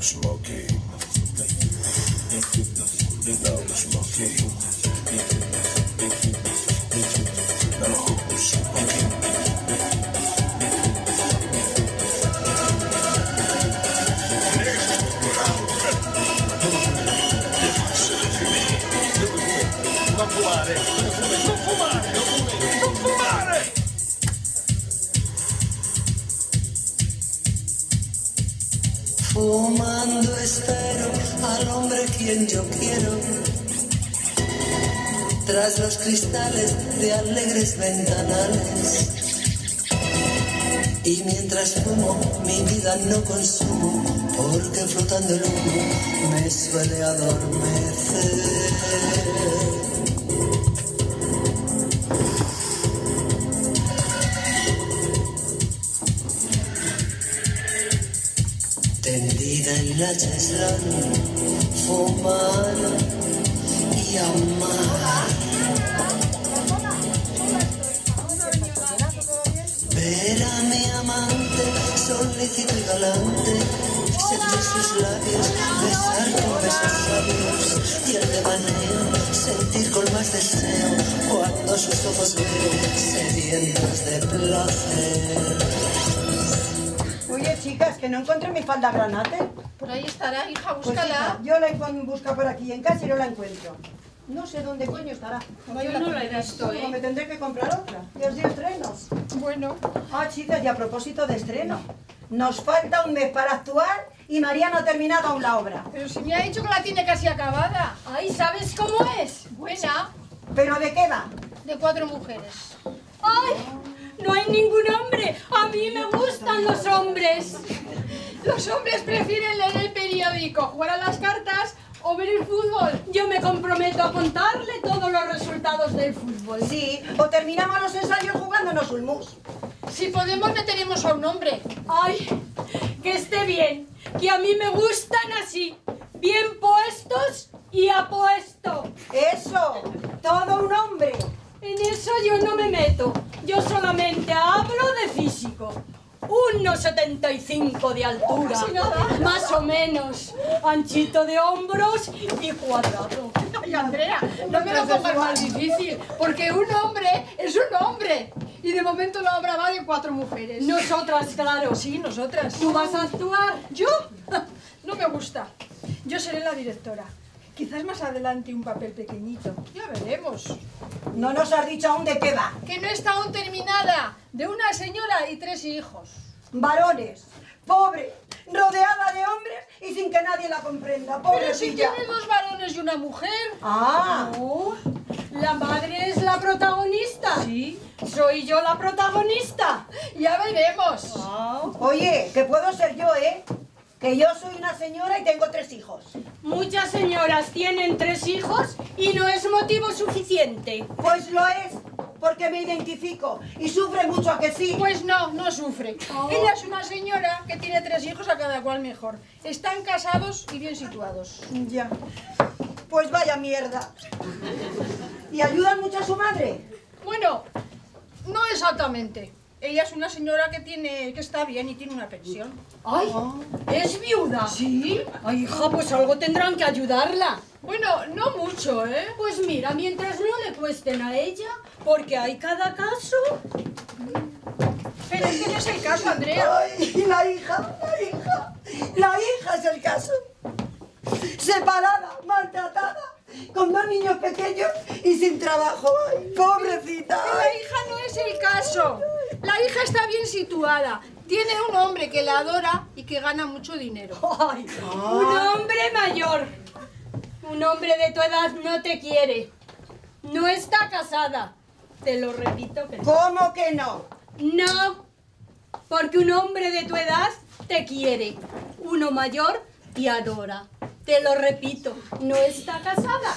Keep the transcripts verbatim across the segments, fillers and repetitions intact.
smoking. No smoking. No smoking. Non fumare, non fumare, non fumare! Fumando espero al hombre quien yo quiero, tras los cristales de alegres ventanales. Y mientras fumo, mi vida no consumo, porque flotando el humo me suele adormecer. Tendida en la cheslan, fumar y amar. Ver a mi amante, solícito y galante, sentir sus labios, besar con besos sabios, y el devaneo, sentir con más deseo, cuando sus ojos veo, sedientos de placer. Oye, chicas, que no encontré mi falda granate. Por ahí estará, hija, Pues, búscala. hija, yo la encuentro, busca por aquí en casa y no la encuentro. No sé dónde coño estará. Yo no la he visto, Pues ¿eh? me tendré que comprar otra. Y os di estrenos. Bueno. Ah, chicas, y a propósito de estreno, nos falta un mes para actuar y María no ha terminado aún la obra. Pero si me ha dicho que la tiene casi acabada. Ay, ¿sabes cómo es? Buena. ¿Pero de qué va? De cuatro mujeres. ¡Ay! No hay ningún hombre. A mí me gustan los hombres. Los hombres prefieren leer el periódico, jugar a las cartas o ver el fútbol. Yo me comprometo a contarle todos los resultados del fútbol. Sí, o terminamos los ensayos jugándonos un mus. Si podemos, meteremos a un hombre. ¡Ay! Que esté bien. Que a mí me gustan así. Bien puestos y apuesto. ¡Eso! ¡Todo un hombre! En eso yo no me meto. Yo solamente hablo de físico. uno setenta y cinco de altura. Casi nada. Más o menos. Anchito de hombros y cuadrado. Ay, Andrea, no me lo pongas más difícil, porque un hombre es un hombre. Y de momento la obra va de cuatro mujeres. Nosotras, claro. Sí, nosotras. ¿Tú vas a actuar? ¿Yo? No me gusta. Yo seré la directora. Quizás más adelante un papel pequeñito. Ya veremos. No nos has dicho aún de qué va. Que no está aún terminada. De una señora y tres hijos. Varones, pobre, rodeada de hombres y sin que nadie la comprenda. Pero si Pobrecilla. tiene dos varones y una mujer. Ah, No. ¿La madre es la protagonista? Sí. ¿Soy yo la protagonista? Ya veremos. oye, que puedo ser yo, ¿eh? Que yo soy una señora y tengo tres hijos. Muchas señoras tienen tres hijos y no es motivo suficiente. Pues lo es, porque me identifico y sufre mucho, ¿a que sí? Pues no, no sufre. Ella es una señora que tiene tres hijos, a cada cual mejor. Están casados y bien situados. Ya. Pues vaya mierda. ¿Y ayudan mucho a su madre? Bueno, no exactamente. Ella es una señora que tiene, que está bien y tiene una pensión. ¡Ay! ¿Es viuda? ¿Sí? Ay, hija, pues algo tendrán que ayudarla. Bueno, no mucho, ¿eh? Pues mira, mientras no le cuesten a ella, porque hay cada caso. Pero ese no es el caso, Andrea. Ay, la hija, la hija. La hija es el caso. Separada, maltratada, con dos niños pequeños y sin trabajo. Ay, pobrecita. La hija no es el caso. La hija está bien situada. Tiene un hombre que la adora y que gana mucho dinero. ¡Ay! Un hombre mayor. Un hombre de tu edad no te quiere. No está casada. Te lo repito que no. ¿Cómo que no? No, porque un hombre de tu edad te quiere. Uno mayor te adora. Te lo repito, no está casada.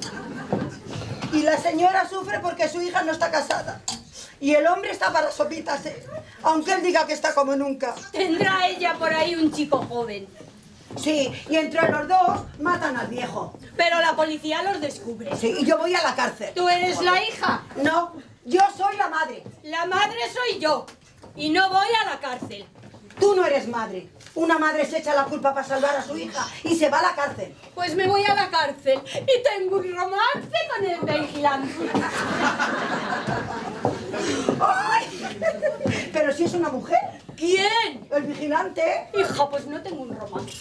Y la señora sufre porque su hija no está casada. Y el hombre está para sopitas, ¿eh? Aunque él diga que está como nunca. Tendrá ella por ahí un chico joven. Sí, y entre los dos matan al viejo. Pero la policía los descubre. Sí, y yo voy a la cárcel. ¿Tú eres la hija? No, yo soy la madre. La madre soy yo. Y no voy a la cárcel. Tú no eres madre. Una madre se echa la culpa para salvar a su hija y se va a la cárcel. Pues me voy a la cárcel y tengo un romance con el vigilante. ¡Ay! Pero si es una mujer. ¿Quién? El vigilante. Hija, pues no tengo un romance.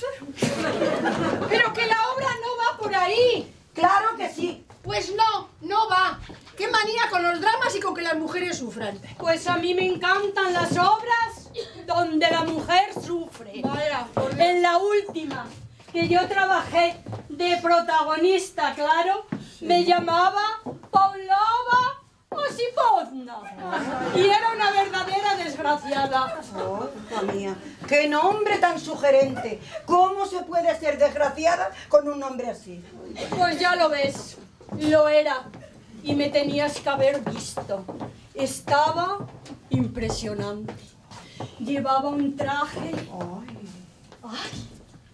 Pero que la obra no va por ahí. Claro que sí. Pues no, no va. Qué manía con los dramas y con que las mujeres sufran. Pues a mí me encantan las obras donde la mujer sufre. Vaya, por En la última, que yo trabajé de protagonista, claro, me llamaba Paulova Osipovna. Y era una verdadera desgraciada. Oh, hija mía, qué nombre tan sugerente. ¿Cómo se puede ser desgraciada con un nombre así? Pues ya lo ves, lo era. Y me tenías que haber visto. Estaba impresionante. Llevaba un traje... Ay,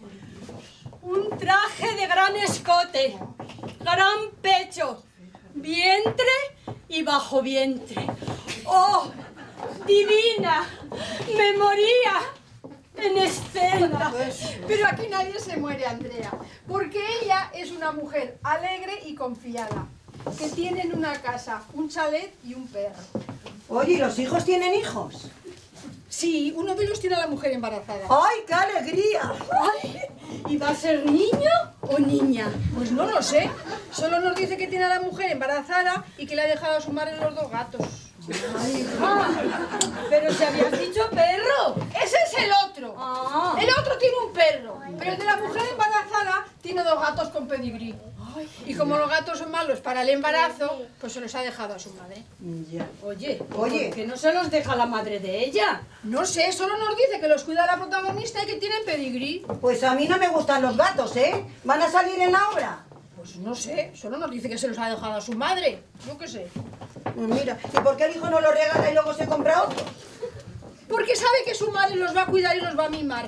un traje de gran escote, gran pecho, vientre y bajo vientre. ¡Oh, divina! Me moría en escena. Pero aquí nadie se muere, Andrea, porque ella es una mujer alegre y confiada, que tienen una casa, un chalet y un perro. Oye, ¿y los hijos tienen hijos? Sí, uno de ellos tiene a la mujer embarazada. ¡Ay, qué alegría! Ay, ¿y va a ser niño o niña? Pues no lo sé, solo nos dice que tiene a la mujer embarazada y que le ha dejado a su madre los dos gatos. Ah, pero si habías dicho perro. Ese es el otro. Ah. El otro tiene un perro, pero el de la mujer embarazada tiene dos gatos con pedigrí. Y como los gatos son malos para el embarazo, pues se los ha dejado a su madre. Ya. Oye, Oye. ¿por qué no se los deja la madre de ella? No sé, solo nos dice que los cuida la protagonista y que tienen pedigrí. Pues a mí no me gustan los gatos, ¿eh? ¿Van a salir en la obra? Pues no sé, solo nos dice que se los ha dejado a su madre. Yo qué sé. Pues mira, ¿y por qué el hijo no los regala y luego se compra otro? Porque sabe que su madre los va a cuidar y los va a mimar.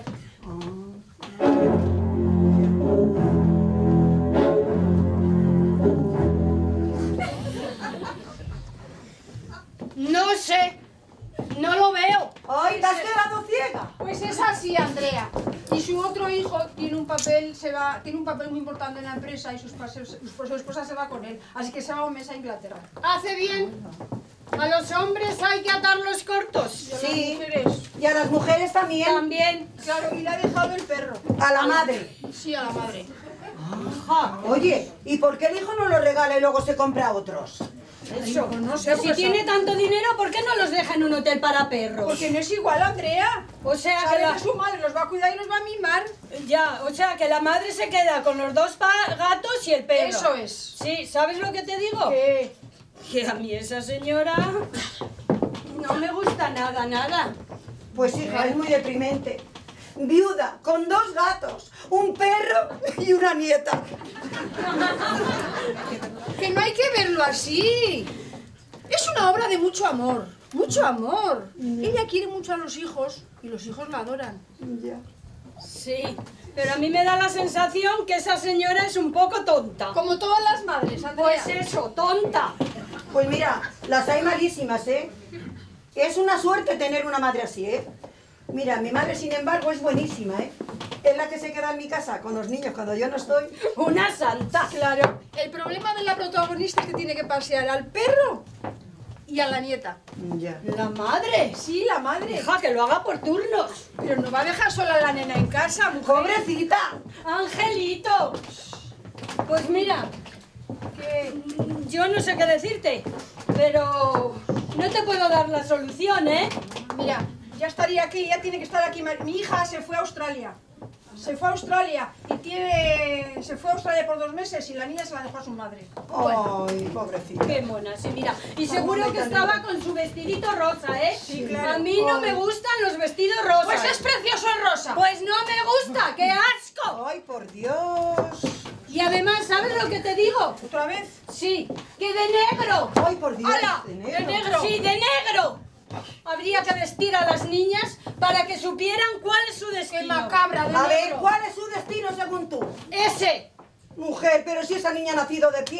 No sé, no lo veo. ¡Ay, te has quedado ciega! Pues es así, Andrea. Y su otro hijo tiene un papel, se va, tiene un papel muy importante en la empresa y sus paseos- su, su esposa se va con él. Así que se va un mes a Inglaterra. Hace bien. A los hombres hay que atarlos cortos. Sí, Mujeres. y a las mujeres también. También. Claro, y le ha dejado el perro. A la madre. Sí, a la madre. Oye, ¿y por qué el hijo no los regala y luego se compra otros? Eso, pues no sé. Pero si pues, tiene tanto dinero, ¿por qué no los deja en un hotel para perros? Porque no es igual, Andrea. O sea que Sabe la... que su madre los va a cuidar y los va a mimar. Ya, o sea que la madre se queda con los dos pa- gatos y el perro. Eso es. Sí, ¿sabes lo que te digo? ¿Qué? Que a mí esa señora no me gusta nada, nada. Pues hija, es muy deprimente. Viuda, con dos gatos, un perro y una nieta. Que no hay que verlo así. Es una obra de mucho amor. Mucho amor. Ella quiere mucho a los hijos y los hijos la adoran. Ya. Sí, pero a mí me da la sensación que esa señora es un poco tonta. Como todas las madres, Andrea. Pues eso, tonta. Pues mira, las hay malísimas, ¿eh? Es una suerte tener una madre así, ¿eh? Mira, mi madre, sin embargo, es buenísima, ¿eh? Es la que se queda en mi casa con los niños cuando yo no estoy. Una santa. Claro. El problema de la protagonista es que tiene que pasear al perro y a la nieta. Ya. La madre. Sí, la madre. Deja que lo haga por turnos. Pero no va a dejar sola a la nena en casa, mujer. ¡Pobrecita! Angelito. Pues mira, que yo no sé qué decirte, pero no te puedo dar la solución, ¿eh? Mira, ya estaría aquí, ya tiene que estar aquí. Mi hija se fue a Australia. Se fue a Australia y tiene... Se fue a Australia por dos meses y la niña se la dejó a su madre. Ay, pobrecita. Qué mona, sí, mira. Y seguro que estaba con su vestidito rosa, ¿eh? Sí, claro. A mí no me gustan los vestidos rosas. Pues es precioso el rosa. Pues no me gusta, qué asco. Ay, por Dios. Y además, ¿sabes lo que te digo? ¿Otra vez? Sí, que de negro. Ay, por Dios. ¡Hala! de ¡De negro. negro! Sí, de negro. Habría que vestir a las niñas para que supieran cuál es su destino. ¡Qué macabra de A ver, negro! ¿cuál es su destino según tú? Ese. Mujer, pero si esa niña ha nacido de pie,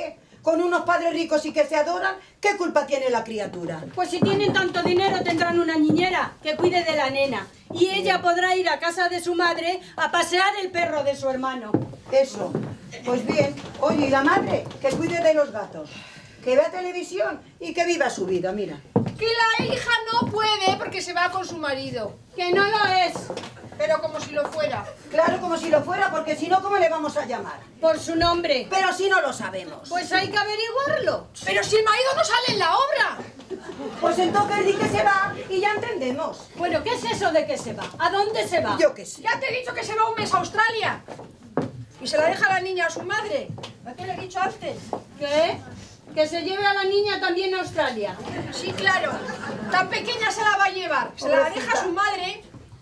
con unos padres ricos y que se adoran, ¿qué culpa tiene la criatura? Pues si tienen tanto dinero tendrán una niñera que cuide de la nena. Y ella podrá ir a casa de su madre a pasear el perro de su hermano. Eso. Pues bien, oye, y la madre, que cuide de los gatos. Que vea televisión y que viva su vida, mira. Que la hija no puede porque se va con su marido. Que no lo es. Pero como si lo fuera. Claro, como si lo fuera, porque si no, ¿cómo le vamos a llamar? Por su nombre. Pero si no lo sabemos. Pues hay que averiguarlo. Pero si el marido no sale en la obra. Pues entonces di que se va y ya entendemos. Bueno, ¿qué es eso de que se va? ¿A dónde se va? Yo qué sé. Ya te he dicho que se va un mes a Australia. Y se la deja la niña a su madre. ¿A qué le he dicho antes? ¿Qué? Que se lleve a la niña también a Australia. Sí, claro. Tan pequeña se la va a llevar. Se la deja a su madre.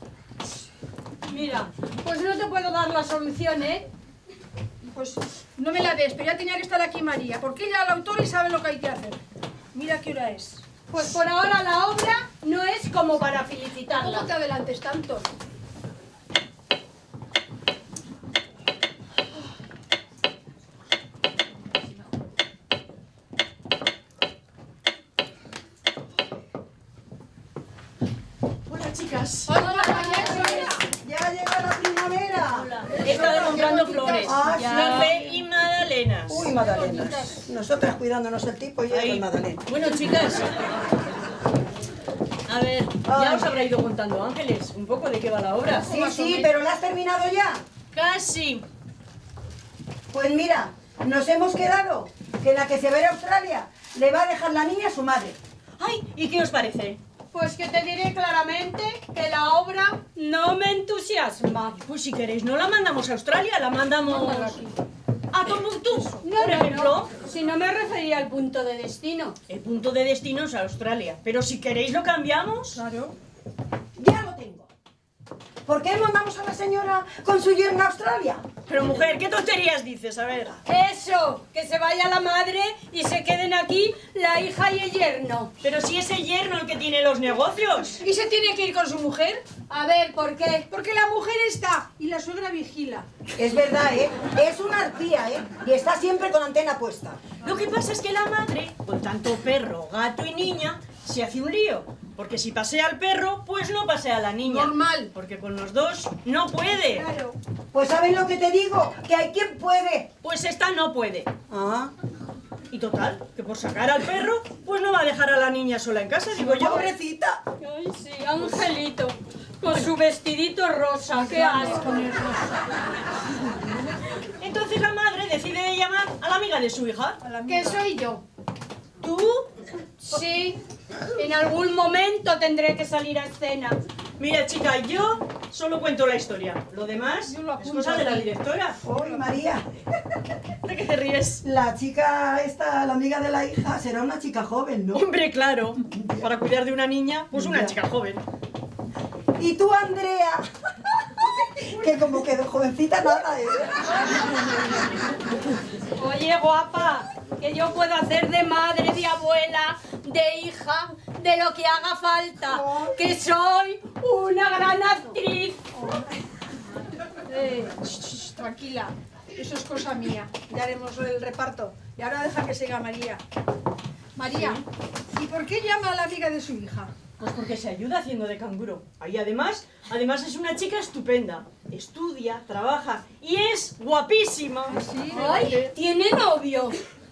Mira, pues no te puedo dar la solución, ¿eh? Pues no me la des, pero ya tenía que estar aquí María. Porque ella es la autora y sabe lo que hay que hacer. Mira qué hora es. Pues por ahora la obra no es como para No felicitarla. te adelantes tanto. Hola, chicas. Hola, María, Sonia. Ya llega la primavera. He estado comprando flores. Ah, sí. Café y magdalenas. Uy, Madalena. Nosotras cuidándonos el tipo y ella Ay. con Madalena. Bueno, chicas. A ver, Ay. ya os habrá ido contando Ángeles un poco de qué va la obra. Sí, sí, pero ¿la has terminado ya? Casi. Pues mira, nos hemos quedado que la que se va a ir a Australia le va a dejar la niña a su madre. Ay, ¿y qué os parece? Pues que te diré claramente que la obra no me entusiasma. Pues si queréis, no la mandamos a Australia, la mandamos a Tombuctú, No, por no, ejemplo. no. Si no me refería al punto de destino. El punto de destino es Australia. Pero si queréis lo cambiamos. Claro. Ya lo tengo. ¿Por qué mandamos a la señora con su yerno a Australia? Pero mujer, ¿qué tonterías dices? A ver. Eso, que se vaya la madre y se queden aquí la hija y el yerno. Pero si es el yerno el que tiene los negocios. ¿Y se tiene que ir con su mujer? A ver, ¿por qué? Porque la mujer está y la suegra vigila. Es verdad, ¿eh? Es una arpía, ¿eh? Y está siempre con antena puesta. Lo que pasa es que la madre, con tanto perro, gato y niña, se hace un lío. Porque si pasea al perro, pues no pasea a la niña. Normal. Porque con los dos no puede. Claro. Pues ¿sabes lo que te digo? Que hay quien puede. Pues esta no puede. Ah, Y total, que por sacar al perro, pues no va a dejar a la niña sola en casa, digo yo. pobrecita. Ay, sí, Angelito, con su vestidito rosa, qué asco. Entonces la madre decide llamar a la amiga de su hija. ¿Qué soy yo? ¿Tú? Sí, en algún momento tendré que salir a escena. Mira, chica, yo solo cuento la historia. Lo demás Yo lo es apunto cosa de la aquí. directora. Uy, María. ¿De qué te ríes? La chica esta, la amiga de la hija, será una chica joven, ¿no? Hombre, claro. Para cuidar de una niña, pues una Ya. chica joven. Y tú, Andrea, que como que de jovencita nada, ¿eh? Oye, guapa, que yo puedo hacer de madre, de abuela, de hija, de lo que haga falta, que soy una gran actriz. Eh, sh, sh, tranquila. Eso es cosa mía. Ya haremos el reparto. Y ahora deja que siga María. María, ¿y por qué llama a la amiga de su hija? Pues porque se ayuda haciendo de canguro. Y además, además es una chica estupenda. Estudia, trabaja y es guapísima. Sí, Ay, ¿tiene novio?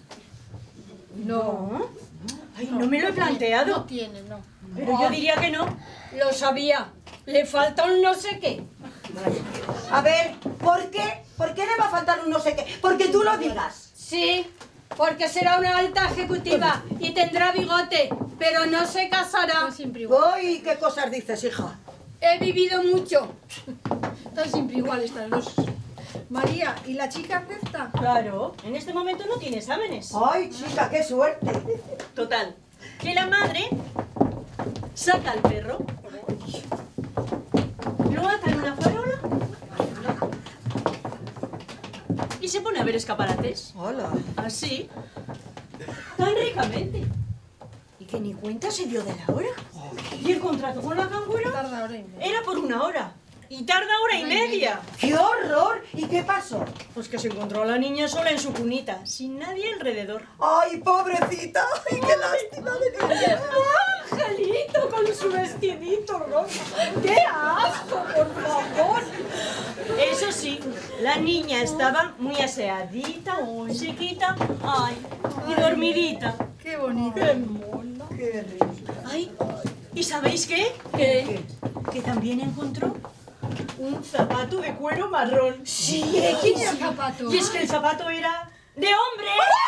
No. Ay, no me lo he planteado. No tiene, no. Pero yo diría que no. Lo sabía. Le falta un no sé qué. A ver, ¿por qué? ¿Por qué le va a faltar un no sé qué? Porque tú lo digas. Sí, porque será una alta ejecutiva y tendrá bigote, pero no se casará. Están siempre igual. Uy, ¿qué cosas dices, hija? He vivido mucho. Están siempre igual estas dos. María, ¿y la chica recta? Claro, en este momento no tiene exámenes. Ay, chica, qué suerte. Total, que la madre saca al perro, lo ata en una farola y se pone a ver escaparates. Hola. Así, tan ricamente. Y que ni cuenta se dio de la hora. Y el contrato con la canguro Tarda hora y media. era por una hora. y tarda hora y media. ¡Qué horror! ¿Y qué pasó? Pues que se encontró a la niña sola en su cunita, sin nadie alrededor. ¡Ay, pobrecita! ¡Ay, qué lástima de niña! Angelito con su vestidito rosa. ¡Qué asco, por favor! Eso sí, la niña estaba muy aseadita, sequita, ay, y dormidita. Qué bonito. ¡Qué mona! ¡Qué rico! Ay, ¿y sabéis qué? ¿Qué? Que también encontró un zapato de cuero marrón. Sí, ¿Quién es el zapato? Y es que el zapato era de hombre.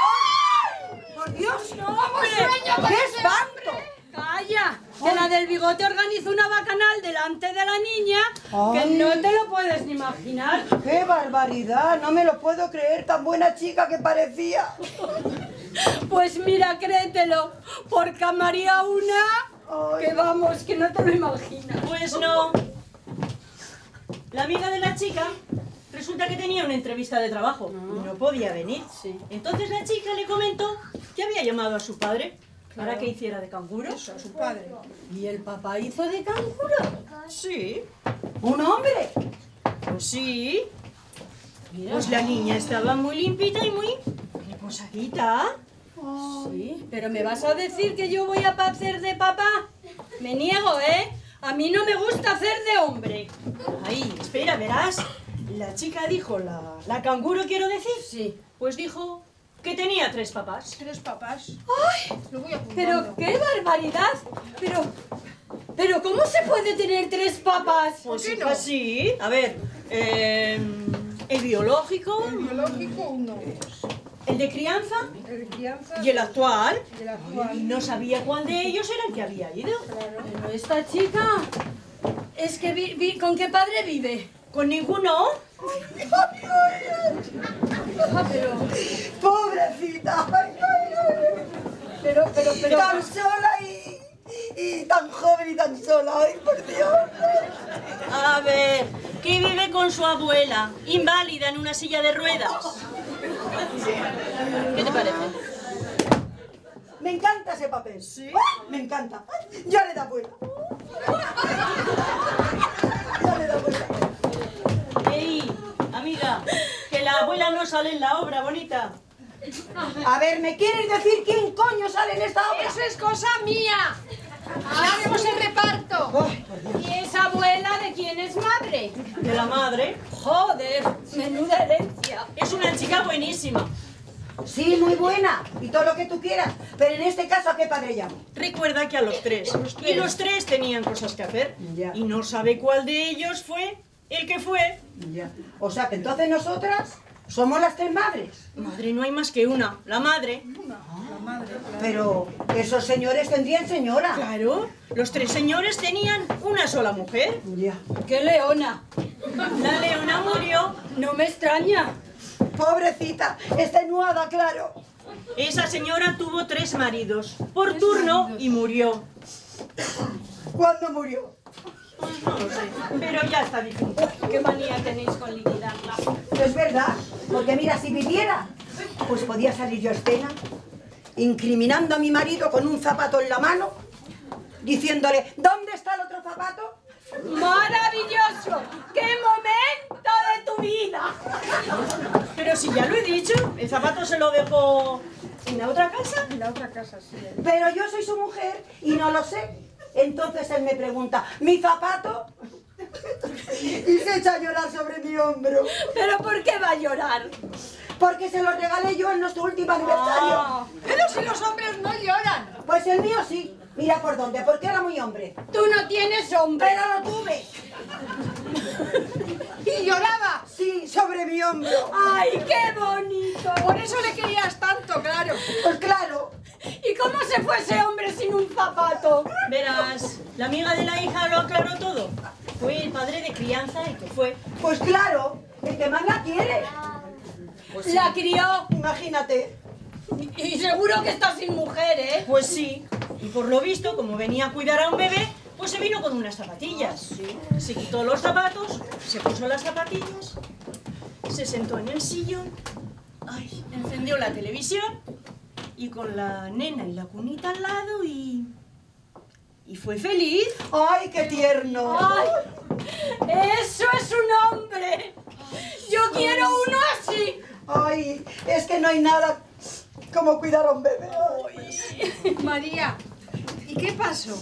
¡Por Dios! ¡No, hombre! ¡Qué espanto! ¡Calla! Que la del bigote organizó una bacanal delante de la niña que Ay. no te lo puedes ni imaginar. ¡Qué barbaridad! No me lo puedo creer, tan buena chica que parecía. Pues mira, créetelo, porque amaría una Ay. que vamos, que no te lo imaginas. Pues no. La amiga de la chica resulta que tenía una entrevista de trabajo y no podía venir. Sí. Entonces la chica le comentó que había llamado a su padre para que hiciera de canguro. A su padre. ¿Y el papá hizo de canguro? Sí, ¿Un hombre? pues sí. Mira. Pues la niña estaba muy limpita y muy reposadita. Sí, pero ¿me vas a decir que yo voy a hacer de papá? Me niego, ¿eh? A mí no me gusta hacer de hombre. Ay, espera, verás. La chica dijo, la, la canguro quiero decir. Sí. Pues dijo que tenía tres papás. ¿Tres papás? ¡Ay! Lo voy apuntando. Pero qué barbaridad. Pero, pero ¿cómo se puede tener tres papás? Pues qué hija, no? sí. A ver, eh, el biológico, El biológico, uno. el de crianza El de crianza. y el actual. y el actual. Y no sabía cuál de ellos era el que había ido. Pero esta chica, es que vi- vi- ¿con qué padre vive? ¿Con ninguno? Ah, pero, ¡Pobrecita! Ay, ay, ay. pero, pero, pero... Tan sola y, y tan joven y tan sola. ¡Ay, por Dios! A ver, que vive con su abuela, inválida en una silla de ruedas. ¿Qué te parece? Me encanta ese papel. ¿Sí? ¡Ah! Me encanta. Ay, ya le da vuelta. Ya le da vuelta. Ey, amiga, que la abuela no sale en la obra, bonita. A ver, ¿me quieres decir quién coño sale en esta obra? ¡Eso es cosa mía! ¡Haremos el reparto! Ay, por Dios. ¿Y esa abuela de quién es madre? De la madre. Joder, menuda herencia. Es una chica buenísima. Sí, muy buena. Y todo lo que tú quieras. Pero en este caso, ¿a qué padre llamo? Recuerda que a los tres. Y los tres tenían cosas que hacer. Ya. Y no sabe cuál de ellos fue el que fue. Ya. O sea que entonces nosotras somos las tres madres. Madre, no hay más que una. La madre. La madre. Pero esos señores tendrían señora. Claro. Los tres señores tenían una sola mujer. Ya. ¡Qué leona! La leona murió. No me extraña. Pobrecita, extenuada, claro. Esa señora tuvo tres maridos por turno y murió. ¿Cuándo murió? Pues no lo sé, pero ya está difunta. ¡Qué manía tenéis con liquidarla! Es verdad, porque mira, si viviera, pues podía salir yo a escena, incriminando a mi marido con un zapato en la mano, diciéndole, ¿dónde está el otro zapato? ¡Maravilloso! ¡Qué momento de tu vida! Pero si ya lo he dicho, el zapato se lo dejó en la otra casa. En la otra casa, sí. Pero yo soy su mujer y no lo sé. Entonces él me pregunta, ¿mi zapato? Y se echa a llorar sobre mi hombro, ¿Pero por qué va a llorar? porque se lo regalé yo en nuestro último aniversario. Ah, Pero si los hombres no lloran. Pues el mío sí. Mira por dónde, porque era muy hombre. tú no tienes hombre. Pero lo tuve. Y lloraba. Sí, sobre mi hombro. ¡Ay, qué bonito! Por eso le querías tanto, claro. Pues claro. ¿Y cómo se fue ese hombre sin un zapato? Verás, la amiga de la hija lo aclaró todo. Fue el padre de crianza el que fue. Pues claro, el que más la quiere. Pues sí. La crió. Imagínate. Y, y seguro que está sin mujer, ¿eh? Pues sí. Y por lo visto, como venía a cuidar a un bebé, pues se vino con unas zapatillas. Se quitó los zapatos, se puso las zapatillas, se sentó en el sillón, ay, encendió la televisión y con la nena y la cunita al lado y... y fue feliz. ¡Ay, qué tierno! ¡Ay! ¡Eso es un hombre! ¡Yo quiero uno así! ¡Ay! Es que no hay nada como cuidar a un bebé. María, ¿y qué pasó?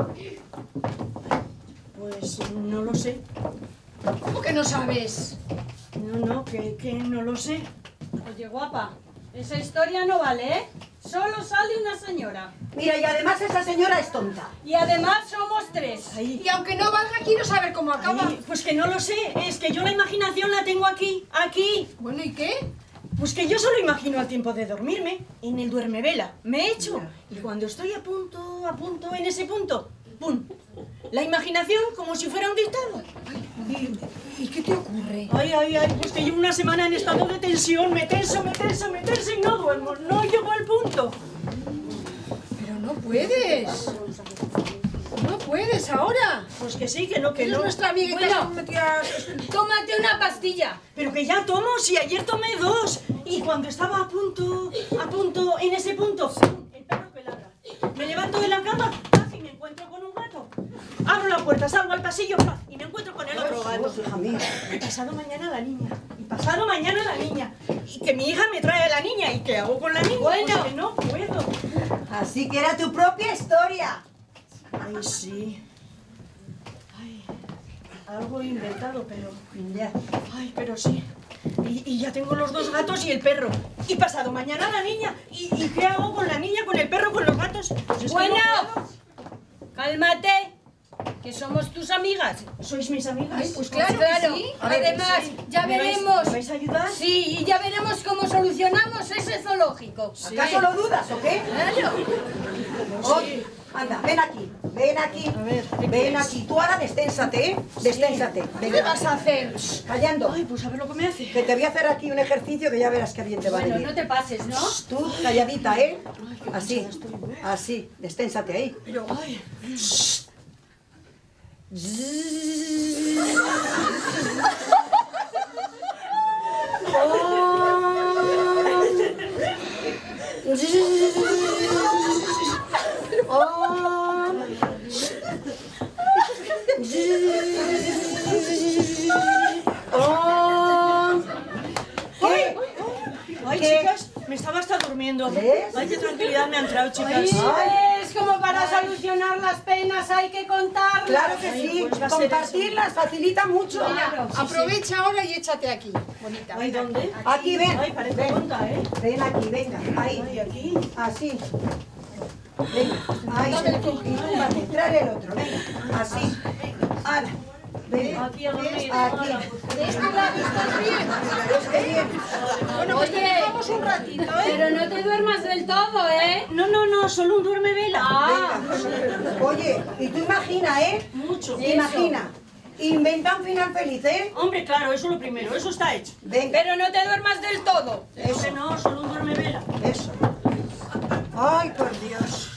Pues no lo sé. ¿Cómo que no sabes? No, no, que, que no lo sé. Oye, guapa, esa historia no vale, ¿eh? Solo sale una señora. Mira, y además esa señora es tonta. Y además somos tres. Ahí. Y aunque no valga, quiero saber cómo acaba. Ay, pues que no lo sé, es que yo la imaginación la tengo aquí, aquí. Bueno, ¿y qué? Pues que yo solo imagino al tiempo de dormirme, en el duermevela, me echo. Y cuando estoy a punto, a punto, en ese punto, ¡pum! La imaginación como si fuera un dictado. ¿Y qué te ocurre? Ay, ay, ay, pues que llevo una semana en estado de tensión, me tenso, me tenso, me tenso y no duermo, no llego al punto. Pero no puedes. No puedes ahora. Pues que sí, que no, que Eres no. nuestra amiga y Bueno. te has metido a- Tómate una pastilla. Pero que ya tomo, si ayer tomé dos. Y cuando estaba a punto, a punto, en ese punto, ¡pum! El perro que ladra. Me levanto de la cama, ¡paf! Y me encuentro con un gato. Abro la puerta, salgo al pasillo, ¡paf! Y me encuentro con el otro gato. Dios, hija mía. Y pasado mañana la niña. Y pasado mañana la niña. Y que mi hija me trae a la niña. ¿Y qué hago con la niña? Bueno. Pues que no puedo. Así que era tu propia historia. Ay, sí. Ay, algo he inventado, pero... Ya. Ay, pero sí. Y, y ya tengo los dos gatos y el perro. Y pasado mañana la niña. ¿Y, y qué hago con la niña, con el perro, con los gatos? Pues es que Bueno, no puedo. cálmate, que somos tus amigas. ¿Sois mis amigas? Ay, pues claro, que sí. Además, ya ¿Me vais- veremos. ¿Me vais a ayudar? Sí, y ya veremos cómo solucionamos ese zoológico. ¿Acaso lo dudas o qué? Claro. Oye, anda, ven aquí, ven aquí. A ver, ¿qué ven quieres? aquí. Tú ahora desténsate, ¿eh? Desténsate. ¿Qué Venga, vas a hacer? callando. Ay, pues a ver lo que me hace. Que te voy a hacer aquí un ejercicio que ya verás que bien te va a Bueno, venir. no te pases, ¿no? Tú, calladita, ¿eh? Así, así, desténsate ahí. Pero, ay... ¿Qué? Ay, ¿Qué? chicas, me estaba hasta durmiendo. ¿Ves? Ay, qué tranquilidad me ha entrado, chicas. Ay, es como para solucionar las penas hay que contarlas. Claro que Ay, sí, pues va a ser compartirlas facilita mucho. Claro. Aprovecha ahora y échate aquí, bonita. Ay, ¿dónde? Aquí, ven. Ay, parece Ven. tonta, ¿eh? Ven aquí, venga, Ay, ahí, aquí. así. Venga, ahí. Y tú, vale, trae el otro, venga, así. Ahora, venga. Aquí a dormir. Aquí. ¿De este lado estás bien? Es que bien. Bueno, pues te Oye. dejamos un ratito, ¿eh? Pero no te duermas del todo, ¿eh? No, no, no, solo un duermevela. Ah, Venga. Oye, y tú imagina, ¿eh? Mucho. Imagina. Inventa un final feliz, ¿eh? Hombre, claro, eso es lo primero, eso está hecho. Venga, pero no te duermas del todo. Eso no, solo un duermevela. eso. Ay, por Dios.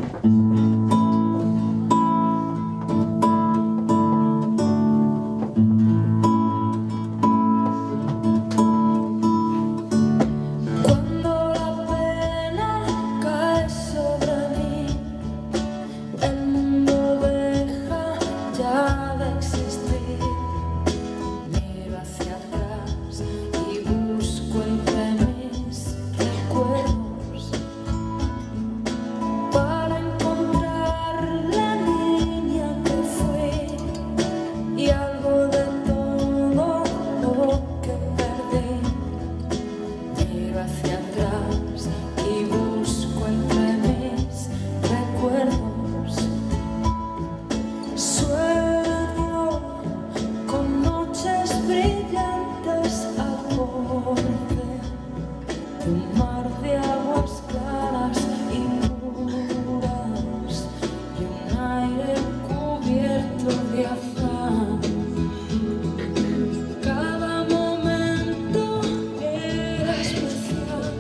Cuando la pena cae sobre mí, el mundo deja ya de existir. Miro hacia atrás y busco entre mis recuerdos para encontrar la niña que fui y algo de todo lo que perdí. Miro hacia atrás y busco entre mis recuerdos. Sueño con noches brillantes al borde de un mar de aguas claras y puras y un aire cubierto de azahar. Cada momento era especial.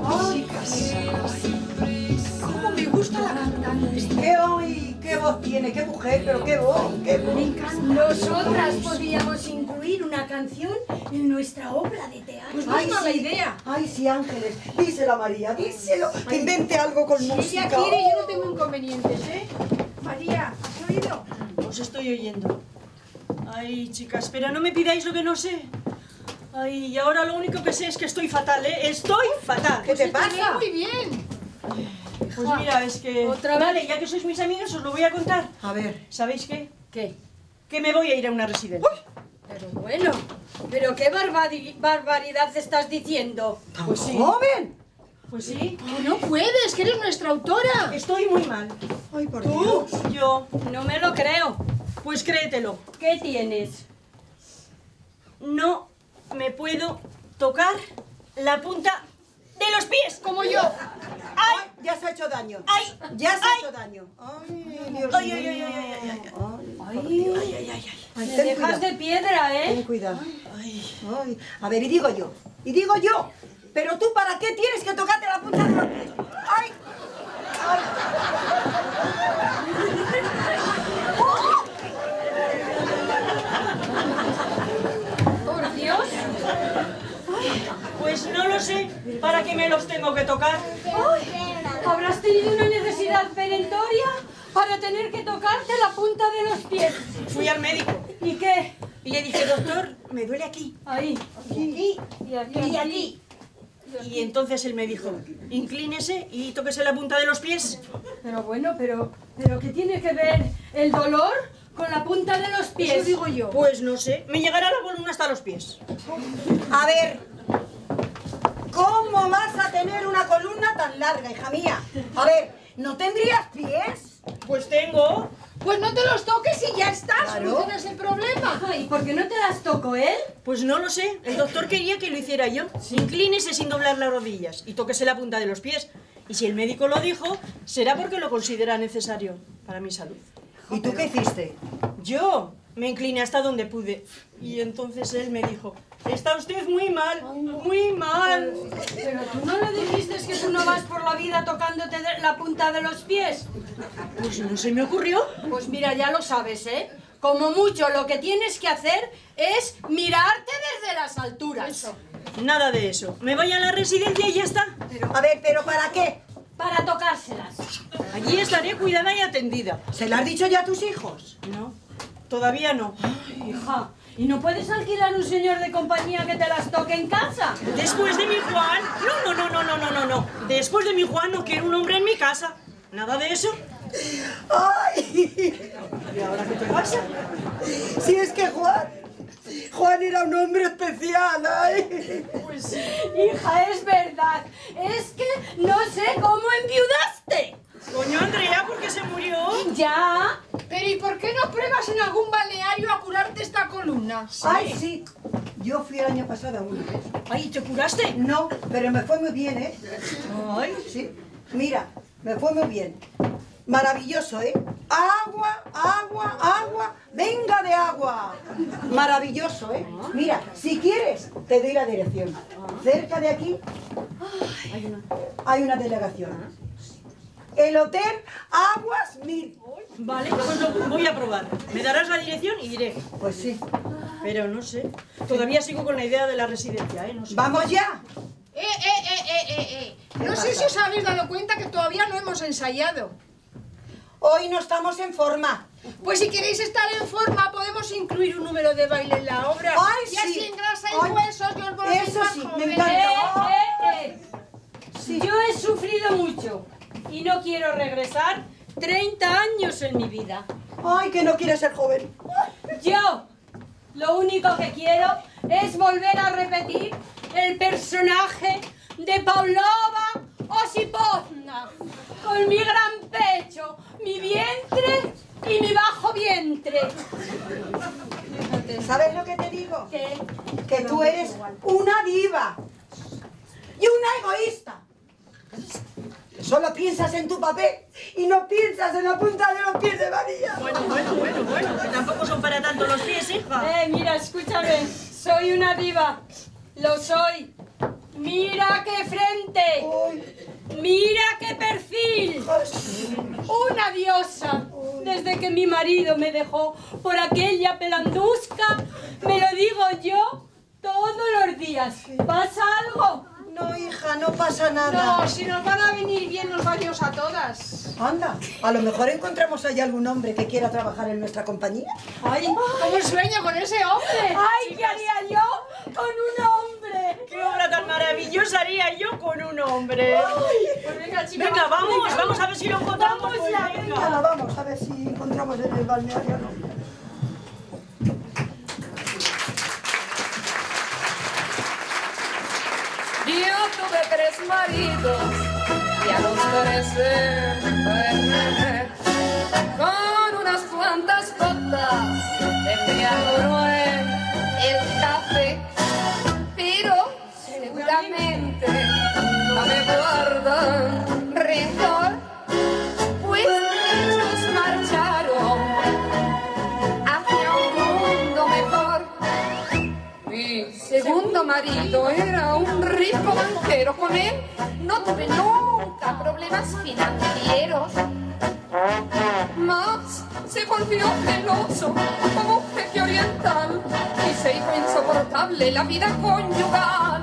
¿Cómo me gusta la cantante? ¿Qué hoy? ¿Qué voz tiene? ¿Qué mujer? ¿Pero qué voz? ¿Qué voz? Nosotras podríamos incluir una canción en nuestra obra de teatro. Pues no es mala sí. idea. Ay, sí, Ángeles. Díselo a María, díselo. Que invente algo con Si ella música. quiere, yo no tengo inconvenientes, ¿eh? María, sido? Os estoy oyendo. Ay, chicas, pero no me pidáis lo que no sé. Ay, y ahora lo único que sé es que estoy fatal, ¿eh? Estoy fatal. ¿Qué te Te veo pasa? muy bien. Pues mira, es que... Otra vez. Vale, ya que sois mis amigas, os lo voy a contar. A ver. ¿Sabéis qué? ¿Qué? Que me voy a ir a una residencia. Pero bueno, pero qué barbari- barbaridad estás diciendo. ¿Tan Pues sí. joven? Pues sí, Que no puedes, que eres nuestra autora. estoy muy mal. Ay, por ¿Tú? Dios. Yo. No me lo creo. Pues créetelo. ¿Qué tienes? No me puedo tocar la punta de los pies. Como yo. ¡Ay! Ya se ha hecho daño. ¡Ay! Ya se ha ¡Ay! hecho daño. Ay, Dios Ay, mío. ay, ay, ay, ay, ay, Ay, por Ay, Dios. Ay, ay, ay, ay. Ay, me ten dejas cuidado. de piedra, Ten ¿eh? cuidado. Ay. Ay, a ver, y digo yo, y digo yo, pero tú ¿para qué tienes que tocarte la punta de los pies? ¡Ay! ¡Ay! Por Dios. Pues no lo sé. ¿Para qué me los tengo que tocar? ¿Habrás tenido una necesidad perentoria para tener que tocarte la punta de los pies? Fui al médico ¿Y qué? y le dije, doctor, me duele aquí. Ahí. Aquí. Y aquí. Y aquí. Y entonces él me dijo, inclínese y tóquese la punta de los pies. Pero bueno, pero, pero ¿qué tiene que ver el dolor con la punta de los pies? Eso digo yo. Pues no sé, me llegará la columna hasta los pies. A ver, ¿cómo vas a tener una columna tan larga, hija mía? A ver, ¿no tendrías pies? Pues tengo. Pues no te los toques y ya está. Claro. Solucionas el problema. Ay, ¿por qué no te las tocó él? Pues no lo sé, el doctor quería que lo hiciera yo. Inclínese sin doblar las rodillas y tóquese la punta de los pies. Y si el médico lo dijo, será porque lo considera necesario para mi salud. ¿Y tú qué hiciste? Yo me incliné hasta donde pude. Y entonces él me dijo, está usted muy mal, muy mal. Pero tú no le dijiste que tú no vas por la vida tocándote de- la punta de los pies. Pues no se me ocurrió. Pues mira, ya lo sabes, ¿eh? Como mucho lo que tienes que hacer es mirarte desde las alturas. Nada de eso. Me voy a la residencia y ya está. A ver, ¿pero para qué? Para tocárselas. Allí estaré cuidada y atendida. ¿Se lo has dicho ya a tus hijos? No, todavía no. Hija, ¿y no puedes alquilar un señor de compañía que te las toque en casa? Después de mi Juan... No, no, no, no, no, no, no. Después de mi Juan no quiero un hombre en mi casa. Nada de eso. ¡Ay! ¿Y ahora qué te pasa? Si es que Juan... Juan era un hombre especial, ¡ay! Pues Hija, es verdad. Es que no sé cómo enviudaste. coño, Andrea, ¿por qué se murió? Ya. Pero ¿y por qué no pruebas en algún balneario a curarte esta columna? ¡Ay, sí! Yo fui el año pasado a una vez. Ay, ¿te curaste? No, pero me fue muy bien, ¿eh? Ay, Sí. Mira, me fue muy bien. Maravilloso, ¿eh? Agua, agua, agua, venga de agua. Maravilloso, ¿eh? Mira, si quieres, te doy la dirección. Cerca de aquí hay una delegación. El hotel Aguas Mil. vale, pues lo voy a probar. Me darás la dirección y iré. Pues sí. Pero no sé. Todavía sigo con la idea de la residencia, ¿eh? No sé. ¡Vamos ya! Eh, eh, eh, eh, eh, eh. No sé si os habéis dado cuenta que todavía no hemos ensayado. Hoy no estamos en forma. Pues si queréis estar en forma, podemos incluir un número de baile en la obra. ¡Ay, y así sí! engrasáis Ay, huesos y os volvéis eso más sí, me jóvenes. encanta. Eh, eh, eh. Yo he sufrido mucho y no quiero regresar treinta años en mi vida. ¡Ay, que no quiere ser joven! Yo lo único que quiero es volver a repetir el personaje de Paulova Osipovna, con mi gran pecho, mi vientre y mi bajo vientre. ¿Sabes lo que te digo? ¿Qué? Que tú eres una diva y una egoísta. Que solo piensas en tu papel y no piensas en la punta de los pies de María. Bueno, bueno, bueno, bueno. Que tampoco son para tanto los pies, hija. Eh, mira, escúchame, soy una diva, lo soy. Mira qué frente, Uy, mira qué perfil. Una diosa. Desde que mi marido me dejó por aquella pelandusca, me lo digo yo todos los días. ¿Pasa algo? No, hija, no pasa nada. No, si nos van a venir bien los baños a todas. Anda, a lo mejor encontramos ahí algún hombre que quiera trabajar en nuestra compañía. Ay, como sueño con ese hombre. ¡Ay, qué haría yo con un hombre! ¡Qué obra tan maravillosa haría yo con un hombre! Pues venga, chica. Venga, vamos, vamos a ver si lo encontramos. Vamos pues, ya, venga. Ahora vamos a ver si encontramos en el balneario o no. Yo tuve tres maridos y a los tres enfermé con unas cuantas gotas de friaguro en el café, pero seguramente no me guardan rencor, pues ellos marcharon hacia un mundo mejor. Mi segundo marido era un rico banquero. Con él no tuve nunca problemas financieros. Mas se volvió celoso como jefe oriental y se hizo insoportable la vida conyugal.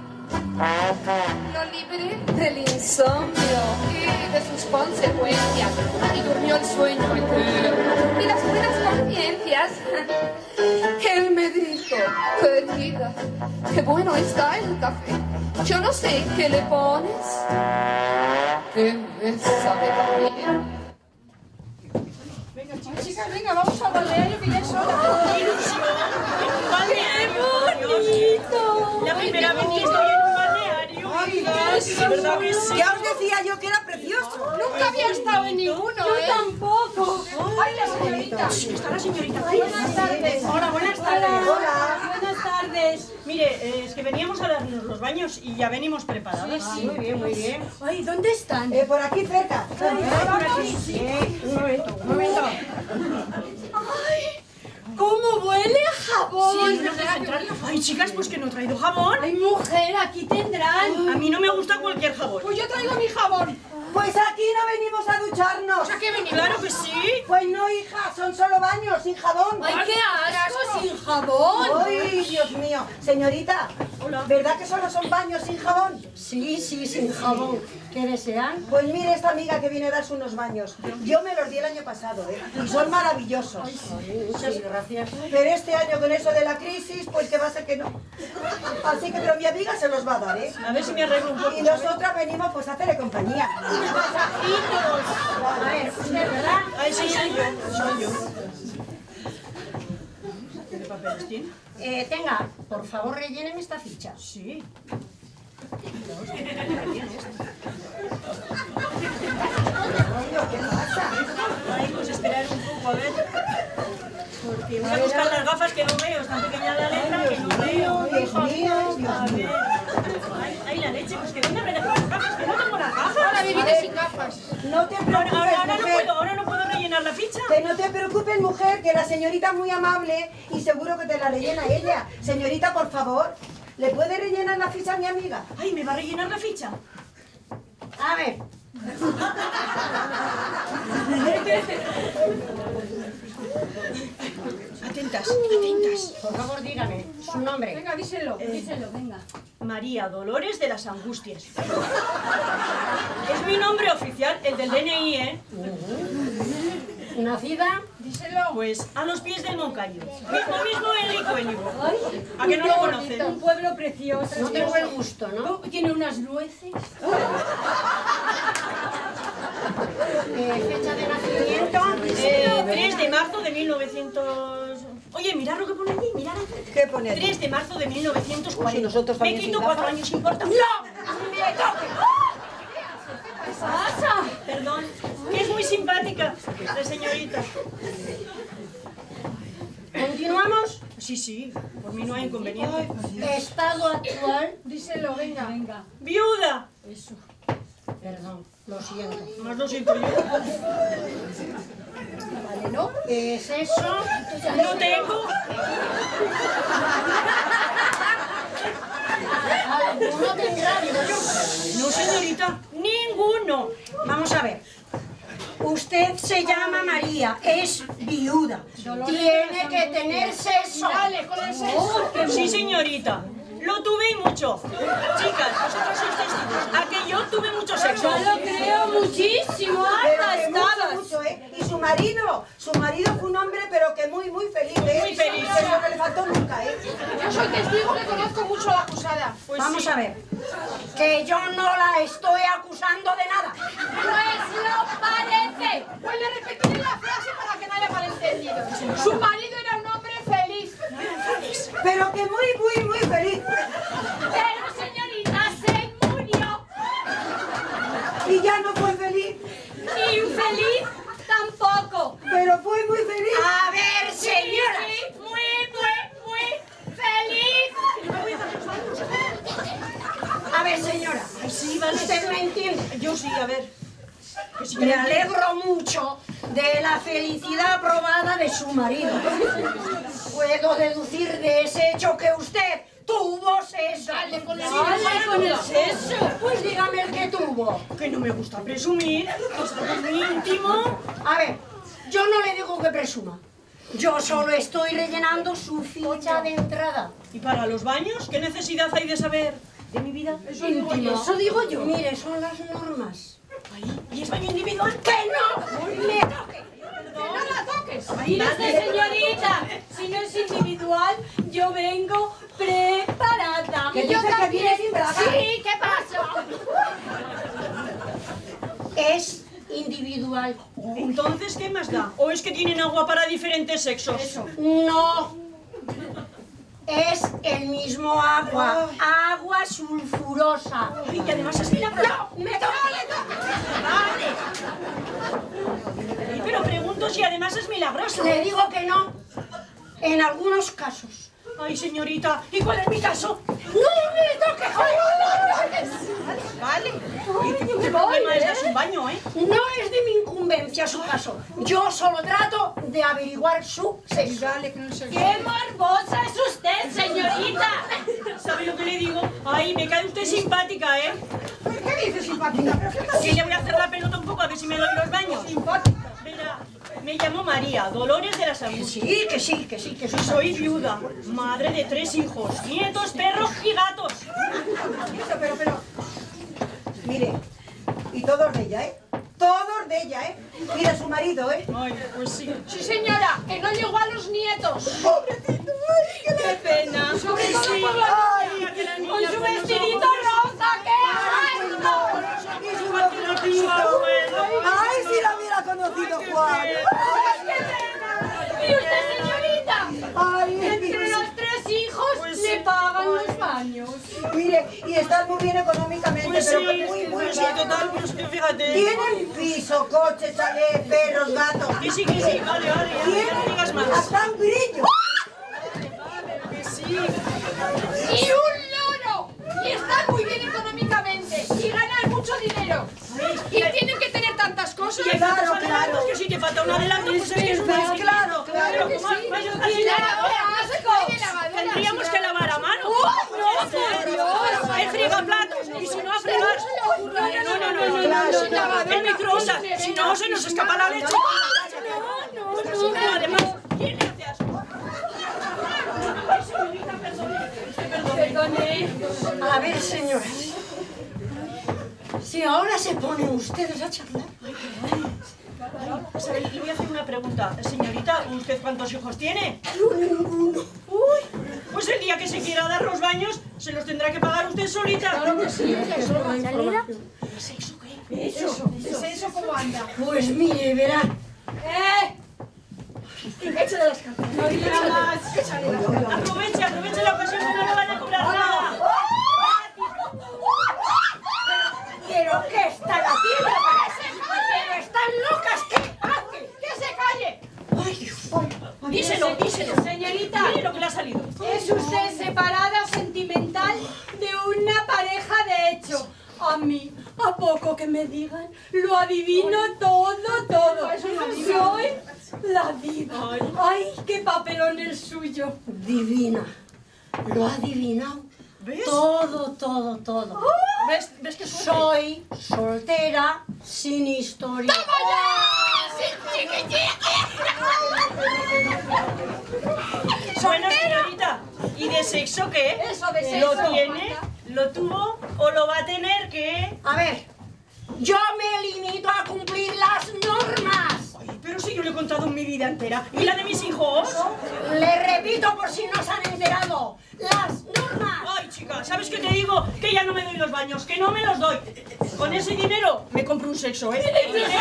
Lo libré del insomnio y de sus consecuencias y durmió el sueño eterno y las buenas conciencias. Él me dijo, querida, qué bueno está el café. Yo no sé qué le pones, que me sabe tan bien. Venga, chicas, chicas, venga, vamos al balneario que ya es hora. ¡Qué ilusión! ¡En un balneario! La primera vez que estoy en un balneario. Ay, ¿Es verdad que sí? Ya os decía yo que era precioso. Nunca había estado en ninguno, Yo ¿eh? tampoco. ¡Ay, la señorita! Está la señorita. Buenas tardes. Hola, buenas tardes. Hola. Buenas tardes. Mire, eh, es que veníamos a darnos los baños y ya venimos preparadas. Sí, muy bien, muy bien. Ay, ¿dónde están? Eh, por aquí cerca. Un momento, un momento. Ay, ¿cómo huele jabón? Sí, no puedes entrar. Ay, chicas, pues que no he traído jabón. Ay, mujer, aquí tendrán. A mí no me gusta cualquier jabón. Pues yo traigo mi jabón. Pues aquí no venimos a ducharnos. ¿A qué venimos? Claro que sí. Pues no, hija, son solo baños, sin jabón. Ay, qué asco, sin jabón. ¡Ay, Dios mío! Señorita, ¿verdad que solo son baños sin jabón? Sí, sí, sin jabón. ¿Qué desean? Pues mire esta amiga que viene a darse unos baños. Yo me los di el año pasado, ¿eh? Y son maravillosos. Muchas gracias. Pero este año con eso de la crisis, pues que va a ser que no. Así que, pero mi amiga se los va a dar, ¿eh? A ver si me arreglo un poco. Y nosotras venimos pues a hacerle compañía. A ver, usted, ¿verdad? Ay, sí, soy yo. Soy yo. ¿Qué papeles tiene? Eh, tenga, por favor, relléneme esta ficha. Sí. ¿Qué pasa? Ay, pues esperar un poco, a ver. Porque voy a buscar las gafas que no veo. Es tan pequeña la letra que no veo. Dios mío, Dios A mío. ver. Ay, ay, la leche, pues que no me rellenas las gafas, que no tengo las gafas. Ahora me vine sin gafas. No te Ahora, preocupes, ahora, ahora no mujer. puedo, ahora no puedo rellenar la ficha. Que no te preocupes, mujer, que la señorita es muy amable y seguro que te la rellena ella. Señorita, por favor, ¿le puede rellenar la ficha a mi amiga? Ay, ¿me va a rellenar la ficha? A ver. Atentas, atentas. Por favor, dígame su nombre. Venga, díselo. Díselo, venga. María Dolores de las Angustias. Es mi nombre oficial, el del D N I, ¿eh? Nacida. Díselo. Pues a los pies del Moncayo. Mismo, mismo en Licuéligo. Ay, ¿A que no lo conocen? un pueblo precioso. No tengo el gusto, ¿no? Tiene unas nueces. Eh, fecha de nacimiento. Eh, tres de marzo de mil novecientos... Oye, mirad lo que pone allí, mirad. ¿Qué pone aquí? tres de marzo de mil novecientos cuarenta. Pues si nosotros Me también quito sin cuatro gafas. años, importa. ¡No! ¡Me toque! ¿Qué pasa? Perdón, que es muy simpática la señorita. ¿Continuamos? Sí, sí, por mí no hay inconveniente. Estado actual. Díselo, venga. Venga, ¡Viuda! eso. Perdón, lo siento. Más lo siento yo. Vale, ¿no? ¿Qué es eso? No tengo. ¿Alguno tendrá? Digo yo. No, señorita, ninguno. Vamos a ver. Usted se llama María, es viuda. Tiene que tener sexo. Dale, con el sexo. Sí, señorita. Lo tuve y mucho. Chicas, vosotros sois testigos. A que yo tuve mucho sexo. Yo lo creo muchísimo, Pero harta que mucho, estabas. mucho, ¿eh? Y su marido, su marido fue un hombre, pero que muy, muy feliz, ¿eh? Muy feliz. Eso no le faltó nunca, ¿eh? Yo soy testigo que conozco mucho a la acusada. Pues Vamos sí. a ver. Que yo no la estoy acusando de nada. Pues lo parece. Pues le repetiré la frase para que no haya malentendido. Su marido era un hombre feliz. Pero que muy, muy, muy feliz. Pero señorita, se murió. Y ya no fue feliz. Infeliz tampoco. Pero fue muy feliz. A ver, señora. Sí, muy, muy, muy feliz. A ver, señora. Sí, vale. ¿Usted me entiende? Yo sí, a ver. Que sí que Me me- alegro mucho de la felicidad probada de su marido. Puedo deducir de ese hecho que usted tuvo sexo. Dale con el Dale con el sexo. Pues dígame el que tuvo. Que no me gusta presumir. Es algo muy íntimo. A ver, yo no le digo que presuma. Yo solo estoy rellenando su ficha de entrada. ¿Y para los baños? ¿Qué necesidad hay de saber de mi vida íntima? Eso digo yo. Mire, son las normas. Ay, ¿y es baño individual? ¡Que no me toque! No la toques. Mire usted, señorita, si no es individual, yo vengo preparada. Que dice que viene sin braga. Sí, ¿qué pasa? Es individual. Entonces, ¿qué más da? ¿O es que tienen agua para diferentes sexos? No. Es el mismo agua. Agua sulfurosa. Ay, y además es milagrosa. ¡No! ¡Me toca! Ay, pero pregunto si además es milagrosa. Le digo que no. En algunos casos. Ay, señorita, ¿y cuál es mi caso? ¡No me toques! Vale. ¿Y qué, qué problema es darse un baño, eh? No es de mi incumbencia su caso. Yo solo trato de averiguar su sexo. Dale con el sexo. ¡Qué morbosa es usted, señorita! ¿Sabe lo que le digo? Ay, me cae usted simpática, ¿eh? ¿Qué dices, simpática? ¿Pero qué estás Que le voy a hacer la pelota un poco a ver si me doy los baños. simpática? Verá, me llamo María, Dolores de la Salud. Sí, que sí, que sí, que sí. Soy viuda, madre de tres hijos, nietos, perros y gatos. Pero, pero, pero. Mire, y todos de ella, ¿eh? Todos de ella, ¿eh? Mira su marido, ¿eh? Ay, pues sí. Sí, señora, que no llegó a los nietos. Pobrecito, ay, que ¡Qué pena! Sobre todo Sí. por la... Ay, Que la niña ¡Con su con los vestidito ojos- rosa! ¡Qué alto! y su Igual que los de su bofetito. abuelo. Ay, si la hubiera conocido Juan. ¿Y usted, señorita? Ay, Entre los tres hijos Pues le sí. pagan los baños. mire, y están muy bien económicamente, Pues pero sí, que muy, muy pues sí, bien. total, pues que fíjate. Tienen piso, coche, chalet, perros, gatos. Que sí, que sí, vale, vale, ya, ya no digas Tienen más. hasta un grillo. Que sí. ¡Y un loro! Y están muy bien económicamente. Y ganan mucho dinero. Y tienen que tener tantas cosas. Y hay Claro, tantos claro. adelantos que si te falta un adelanto, pues es que es un Claro, desquite. claro, claro Pero que como sí. vaya Y así, lavadora, no se puede lavadora. tendríamos que lavar a mano. no, El fregaplatos. Y si no, a fregar. No, no, no, no, no, Claro, no. claro. El microondas. Si no, se nos escapa la leche. No, no, no. Además, ¿quién le hace asco? Ay, señorita, perdone. Perdone. A ver, señoras. Si ahora se ponen ustedes a charlar. ¿Sabe? Le voy a hacer una pregunta. Señorita, ¿usted cuántos hijos tiene? Yo ninguno. Uy, pues el día que se quiera dar los baños, se los tendrá que pagar usted solita. Claro que sí. ¿Sexo qué? Eso. ¿Es eso cómo anda? Pues mire, verá. ¡Eh! Échale las cartas. No diga más. Aproveche, aproveche la ocasión que no le vaya a cobrar nada. ¿Pero qué están haciendo? ¿Pero están locas? ¿Qué hacen? ¡Que se calle! Ay, Dios. Díselo, díselo. Señorita, Mire lo que le ha salido. es usted separada sentimental de una pareja de hecho. A mí, a poco que me digan, lo adivino todo, todo. Soy la diva. Ay, qué papelón el suyo. Divina. Lo ha adivinado. ¿Ves? Todo, todo, todo. ¿Ves, ¿Ves que suerte? Soy soltera, sin historia. Bueno, señorita, y de sexo qué? Eso de ¿Lo sexo. tiene? ¿Lo tuvo? ¿O lo va a tener qué? A ver, yo me limito a cumplir las normas. Ay, pero si yo le he contado mi vida entera. ¿Y la de mis hijos? Le repito por si no se han enterado. Las normas. Ay, chica, ¿sabes qué te digo? Que ya no me doy los baños, que no me los doy. Con ese dinero me compro un sexo, ¿eh? El dinero.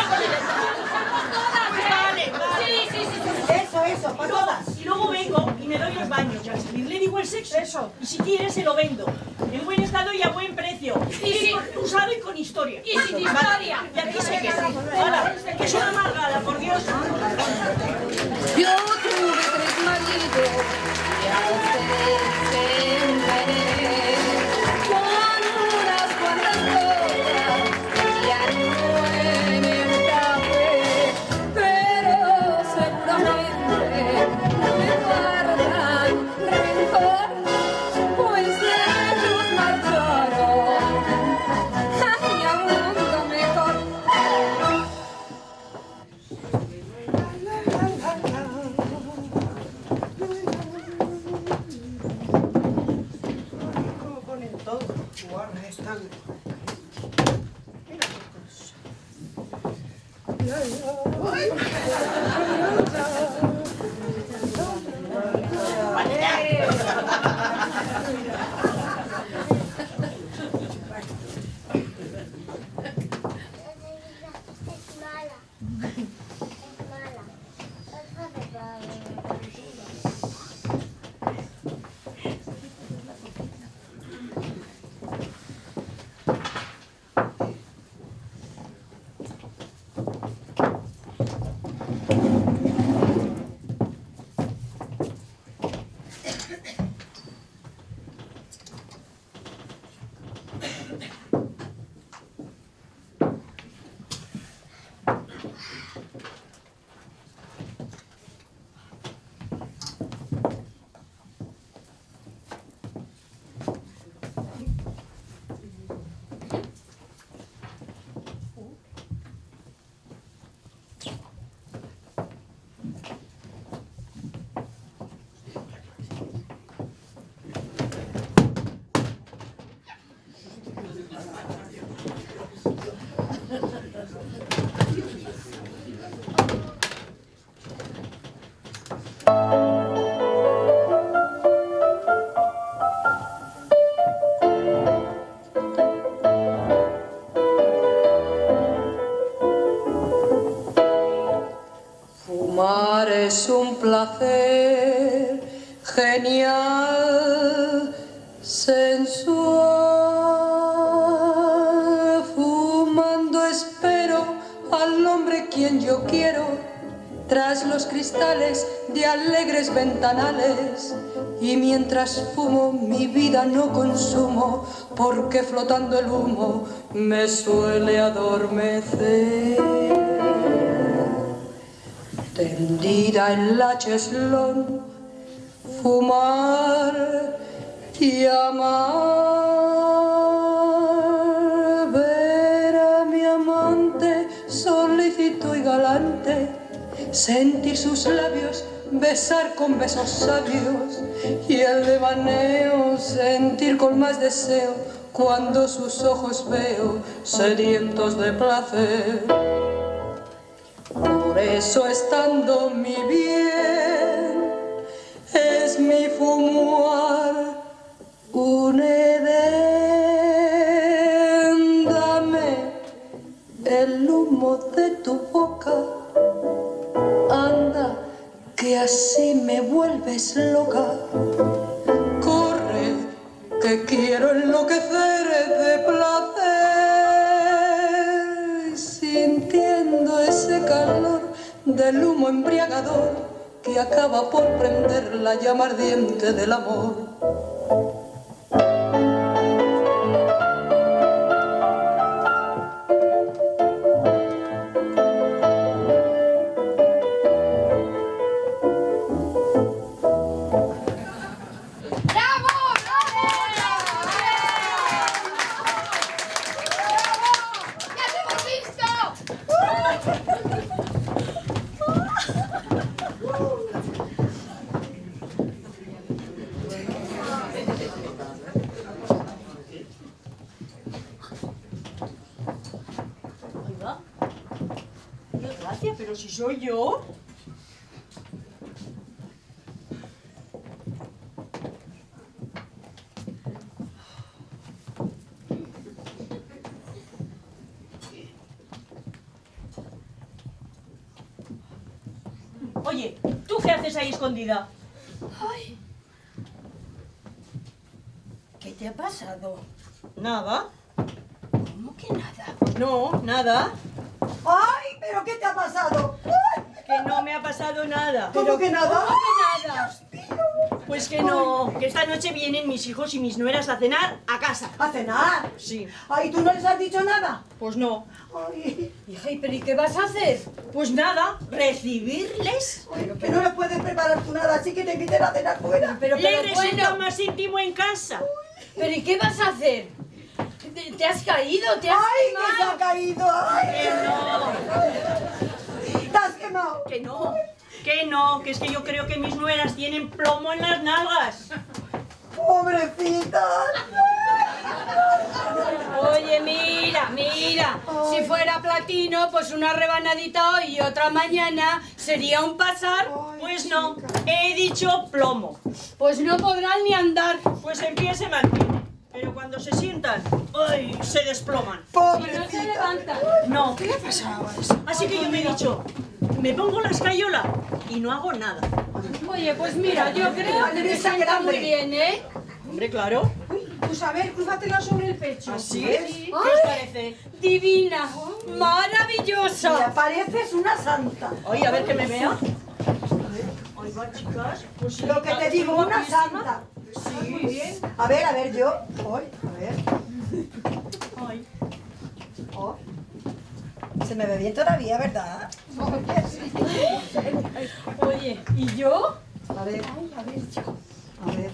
Vale, vale. Sí, sí, sí, sí. Eso, eso, para todas. Y luego vengo y me doy los baños. Y al salir le digo el sexo. Eso. Y si quiere se lo vendo. En buen estado y a buen precio. Y sí. con- usado y con historia. Y sin historia. Y aquí se queda. Hola, que es una amargada, por Dios. Yo tuve tres maridos y a ustedes engañé con unas cuantas cosas y a nueve el café, pero seguramente no me guardan rencor, pues ellos marcharon hacia un mundo mejor. ¿Cómo ponen todo? Guarda, están... Es mala. Es mala. Es mala. Fumar es un placer genial, sensual. Fumando espero al hombre quien yo quiero, tras los cristales de alegres ventanales. Y mientras fumo mi vida no consumo, porque flotando el humo me suele adormecer. Tendida en la cheslón, fumar y amar, ver a mi amante solícito y galante, sentir sus labios, besar con besos sabios, y el devaneo sentir con más deseo cuando sus ojos veo sedientos de placer. Por eso estando mi bien es mi fumar un edén. Dame el humo de tu boca, anda que así me vuelves loca. Corre que quiero enloquecer de placer, sintiendo ese calor del humo embriagador que acaba por prender la llama ardiente del amor. ¿Si soy yo? Oye, ¿tú qué haces ahí escondida? Ay. ¿Qué te ha pasado? Nada. ¿Cómo que nada? Pues no, nada. ¡Ay! ¿Pero qué te ha pasado? ¡Ay! Que no me ha pasado nada. ¿Cómo que nada? ¿Cómo que nada? Pues que no, que esta noche vienen mis hijos y mis nueras a cenar a casa. ¿A cenar? Sí. Ay, ¿tú no les has dicho nada? Pues no. Ay, Hija, ¿y pero y qué vas a hacer? Pues nada, recibirles. ay, que no le puedes preparar tú nada, así que te inviten a cenar fuera. Pero, Les pero resulta bueno, más íntimo en casa. pero ¿y qué vas a hacer? ¿Te, te has caído? ¿Te has ¡Ay, que se quemado? ha caído! ¡Ay! Que no, ¡Te has quemado! que no, que no, que es que yo creo que mis nueras tienen plomo en las nalgas. ¡Pobrecita! Oye, mira, mira, si fuera platino, pues una rebanadita hoy y otra mañana sería un pasar. Pues no, he dicho plomo. Pues no podrán ni andar. Pues en pie se mantiene, pero cuando se sientan, ¡ay!, se desploman. Y no se ¡Pobrecita! levantan. No, ¿Qué le pasaba a eso? así que yo me he dicho, me pongo la escayola y no hago nada. Oye, pues mira, yo creo que te sienta muy bien, ¿eh? Hombre, claro. Pues a ver, crúzatela sobre el pecho. ¿Así es? Sí. ¿Qué os parece? Divina, Me maravillosa. pareces una santa. Oye, a ver que me vea. Ahí va, chicas. Pues sí, Lo que te digo, una guapísima. santa. Sí, muy bien. A ver, a ver, yo. Hoy, a ver. Ay. Oh. Se me ve bien todavía, ¿verdad? Oye, ¿y yo? A ver. A ver, chico. A ver.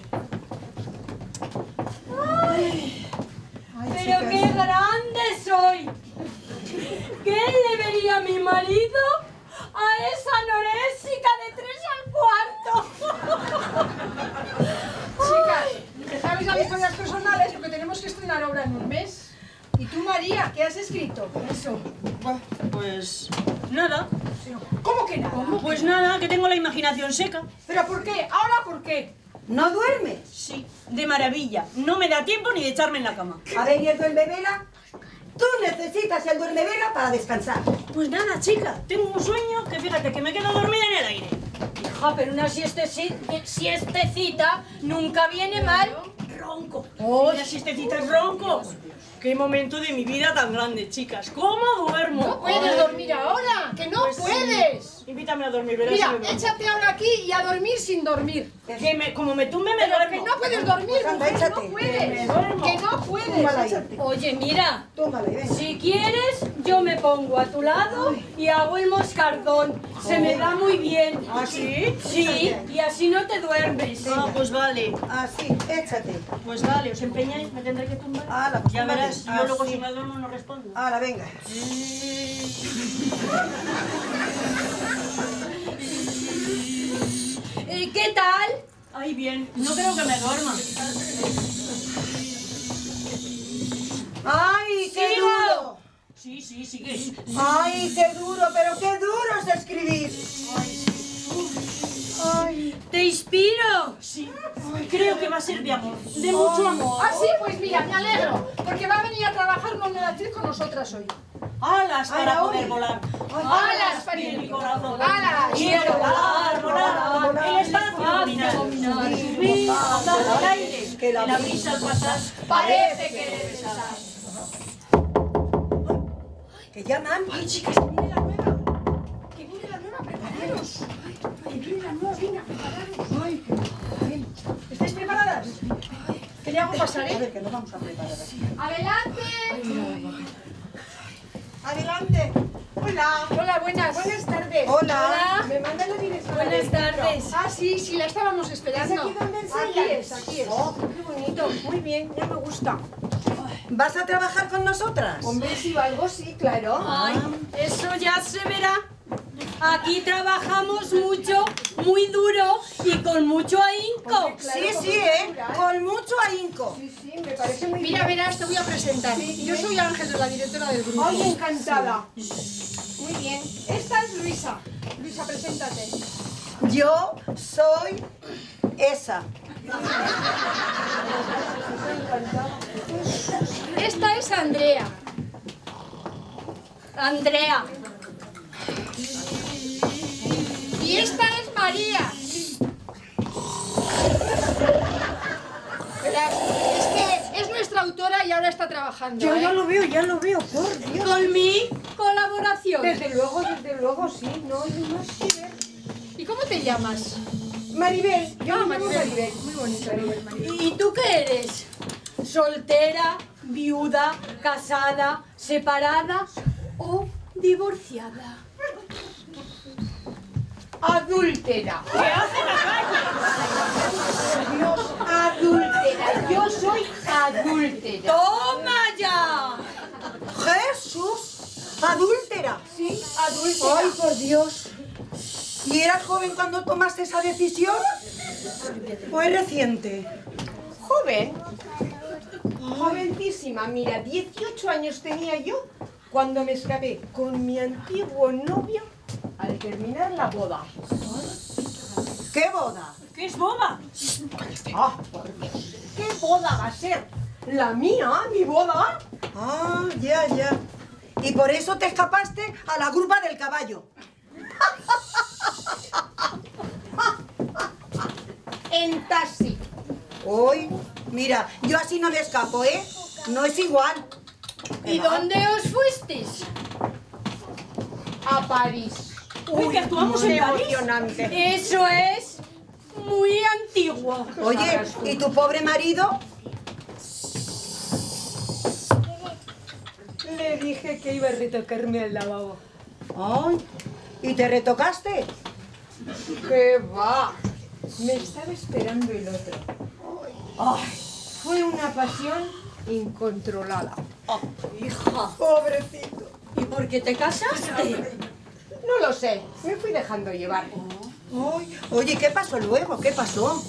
Ay, Pero chicas. qué grande soy. ¿Qué le vería mi marido a esa anoréxica de tres al cuarto? Chicas, dejaros ya mis cosas personales porque tenemos que estrenar obra en un mes. ¿Y tú, María, qué has escrito? Eso. Pues nada. ¿Cómo que nada? Pues nada, que tengo la imaginación seca. ¿Pero por qué? ¿Ahora por qué? ¿No duermes? Sí, de maravilla. No me da tiempo ni de echarme en la cama. A ver, ¿y el duermevela? Tú necesitas el duermevela para descansar. Pues nada, chica, tengo un sueño que fíjate que me quedo dormida en el aire. Hija, pero una siesteci- siestecita nunca viene mal. Ronco. Oh, Las siestecitas ronco. Qué momento de mi vida tan grande, chicas. ¿Cómo duermo? No puedes dormir ahora, que no Pues sí. puedes. Invítame a dormir, verás. Mira, si me duermo. échate ahora aquí y a dormir sin dormir. Que me, como me tumbe me Pero duermo. que no puedes dormir, Pues anda, mujer, échate. no Que me puedes. duermo. Que no puedes. Tómala ahí. Échate. Oye, mira, Tómala y ven. si quieres, yo me pongo a tu lado y hago el moscardón. Se me da muy bien. ¿Ah, sí? Sí, y así no te duermes. Ah, pues vale. Así, échate. Pues vale, os empeñáis, me tendré que tumbar. Ala, pues Ya túmbate. verás, yo Así. luego si me duermo no respondo. Ahora, venga. Eh, ¿Qué tal? Ay, bien, no creo que me duerma. ¡Ay, qué ¡Sigo! duro! Sí, sí, sigue. ¡Ay, qué duro! ¡Pero qué duro es escribir! ¿Te inspiro? Sí, creo que va a ser de amor, de mucho amor. Ah, sí, pues mira, me alegro. Porque va a venir a trabajar una actriz con nosotras hoy. Alas para Ahora, poder hoy. volar. ¡Alas, Mi pariente! corazón. ¡Alas! Quiero volar, volar, volar. El espacio dominar. Subir, pasar al aire. Que la la brisa al pasar. Parece que le besas. ¡Que llaman! ¡Ay, chicas, que viene la nueva! ¡Que viene la nueva! ¡Prepararos! ¡Que viene la nueva! ¡Venga, prepararos! ¡Ay, qué ¿Estáis preparadas? ¿Qué le hago pasar, A eh? ver, que nos vamos a preparar. ¡Adelante! ¡Adelante! ¡Hola! Hola, buenas. Buenas tardes. Hola. Me mandan la dirección. Buenas tardes. Ah, sí, sí, la estábamos esperando. ¿Es aquí donde ensayas? Aquí es, aquí es. Oh. Qué bonito. Muy bien, ya me gusta. ¿Vas a trabajar con nosotras? Hombre, si algo sí, claro. Ay, eso ya se verá. Aquí trabajamos mucho, muy duro y con mucho ahínco. Sí, sí, ¿eh? Con mucho ahínco. Sí, sí, me parece muy bien. Mira, verás, te voy a presentar. Yo soy Ángel, la directora del grupo. Ay, encantada. Muy bien. Esta es Luisa. Luisa, preséntate. Yo soy esa. Esta es Andrea. Andrea. Y esta es María. Verás, es que es nuestra autora y ahora está trabajando. Yo ¿eh? ya lo veo, ya lo veo, por Dios. Con mi colaboración. Desde luego, desde luego, sí, no hay más que ver. ¿Y cómo te llamas? Maribel, yo Ah, me llamo Maribel. Maribel. Muy bonito, Maribel, Maribel. ¿Y tú qué eres? ¿Soltera, viuda, casada, separada o divorciada? Adúltera. ¿Qué hace la calle? Dios, adúltera. Yo soy adúltera. ¡Toma ya! ¡Jesús! ¡Adúltera! Sí, adúltera. ¡Ay, por Dios! ¿Y eras joven cuando tomaste esa decisión? ¿O es reciente? Joven. Jovencísima, mira, dieciocho años tenía yo cuando me escapé con mi antiguo novio al terminar la boda. ¿Qué boda? ¿Qué es boda? Ah, por Dios. ¿Qué boda va a ser? ¿La mía? ¿Mi boda? Ah, ya, ya. Y por eso te escapaste a la grupa del caballo. En taxi. Hoy, mira, yo así no me escapo, ¿eh? No es igual. ¿Y dónde os fuisteis? A París. Uy, que actuamos muy en París. emocionante. Eso es muy antiguo. Oye, ¿y tu pobre marido? Le dije que iba a retocarme al lavabo. Ay, ¿y te retocaste? ¡Qué va! Me estaba esperando el otro. Ay, fue una pasión incontrolada. Hija, Pobrecito. ¿y por qué te casaste? No lo sé, me fui dejando llevar. Ay, oye, ¿qué pasó luego? ¿Qué pasó?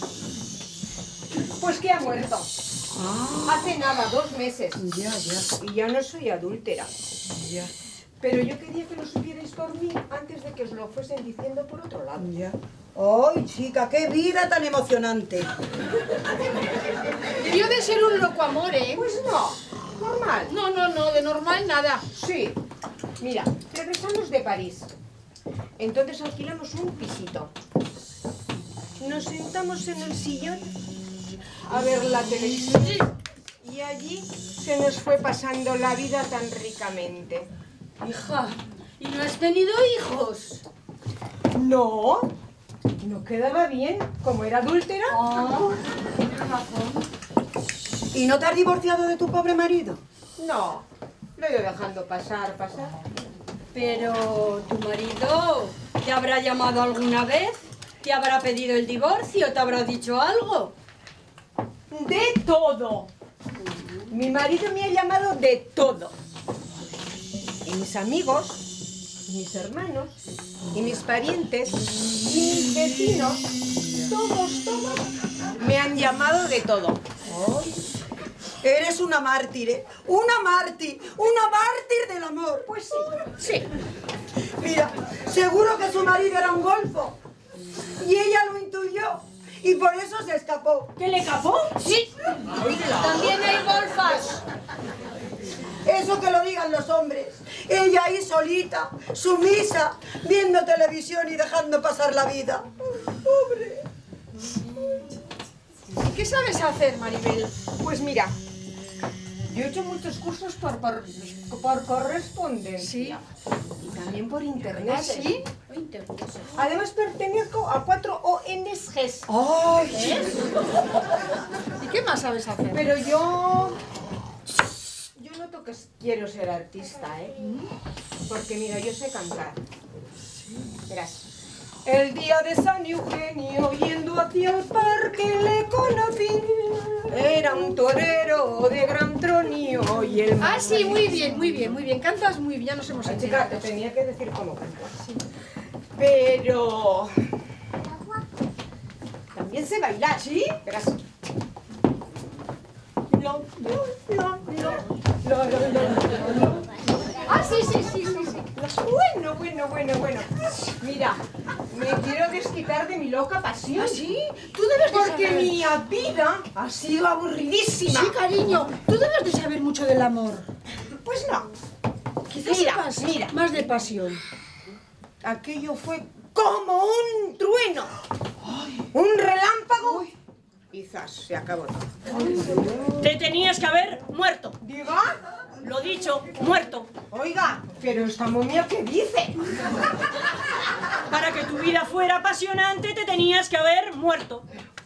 Pues que ha muerto. Ah, Hace nada, dos meses. ya, ya, Y ya no soy adúltera. ya, Pero yo quería que lo supierais por mí antes de que os lo fuesen diciendo por otro lado. ya. Ay, chica, qué vida tan emocionante. Debió de ser un loco amor, ¿eh? Pues no, normal. No, no, no, de normal nada. Sí. Mira, regresamos de París. Entonces alquilamos un pisito. Nos sentamos en el sillón a ver la televisión. Y allí se nos fue pasando la vida tan ricamente. Hija, ¿y no has tenido hijos? No, no quedaba bien, como era adúltera. Oh, tienes razón. ¿Y no te has divorciado de tu pobre marido? No, lo he ido dejando pasar, pasar. Pero tu marido te habrá llamado alguna vez, te habrá pedido el divorcio, te habrá dicho algo. De todo. Mi marido me ha llamado de todo. Y mis amigos, y mis hermanos, y mis parientes, y mis vecinos, todos, todos, me han llamado de todo. Ay, eres una mártir, ¿eh? Una mártir, una mártir del amor. Pues sí, sí. Mira, seguro que su marido era un golfo. Y ella lo intuyó. Y por eso se escapó. ¿Que le capó? Sí. También hay golfas. Eso que lo digan los hombres. Ella ahí solita, sumisa, viendo televisión y dejando pasar la vida. Pobre. ¿Y qué sabes hacer, Maribel? Pues mira, yo he hecho muchos cursos por, por, por correspondencia. Y también por internet. ¿Ah, sí? Además pertenezco a cuatro O N Ges. Ay, ¿Y qué más sabes hacer? Pero yo... Yo noto que quiero ser artista, ¿eh? Porque mira, yo sé cantar. Verás. El día de San Eugenio, yendo hacia el parque, le conocí. Era un torero de gran tronio y el... Ah, sí, muy bien, muy bien, muy bien. Cantas muy bien, ya nos hemos Ay, enterado. chica, te tenía que decir cómo cantar. Pero... También sé bailar, ¿sí? Verás. Lo, lo, lo, lo, lo, lo, lo, lo. Ah, sí, sí, sí, sí, sí. Pues bueno, bueno, bueno, bueno. Mira, me quiero desquitar de mi loca pasión. ¿Ah, sí? Tú debes de Porque saber. mi vida ha sido aburridísima. Sí, cariño, tú debes de saber mucho del amor. Pues no. Quizás Mira, sepas mira. más de pasión. Aquello fue como un trueno. Un relámpago. Y zas, se acabó todo. Te tenías que haber muerto. ¿Diga? Lo dicho, muerto. Oiga, pero esta momia, ¿qué dice? Para que tu vida fuera apasionante te tenías que haber muerto.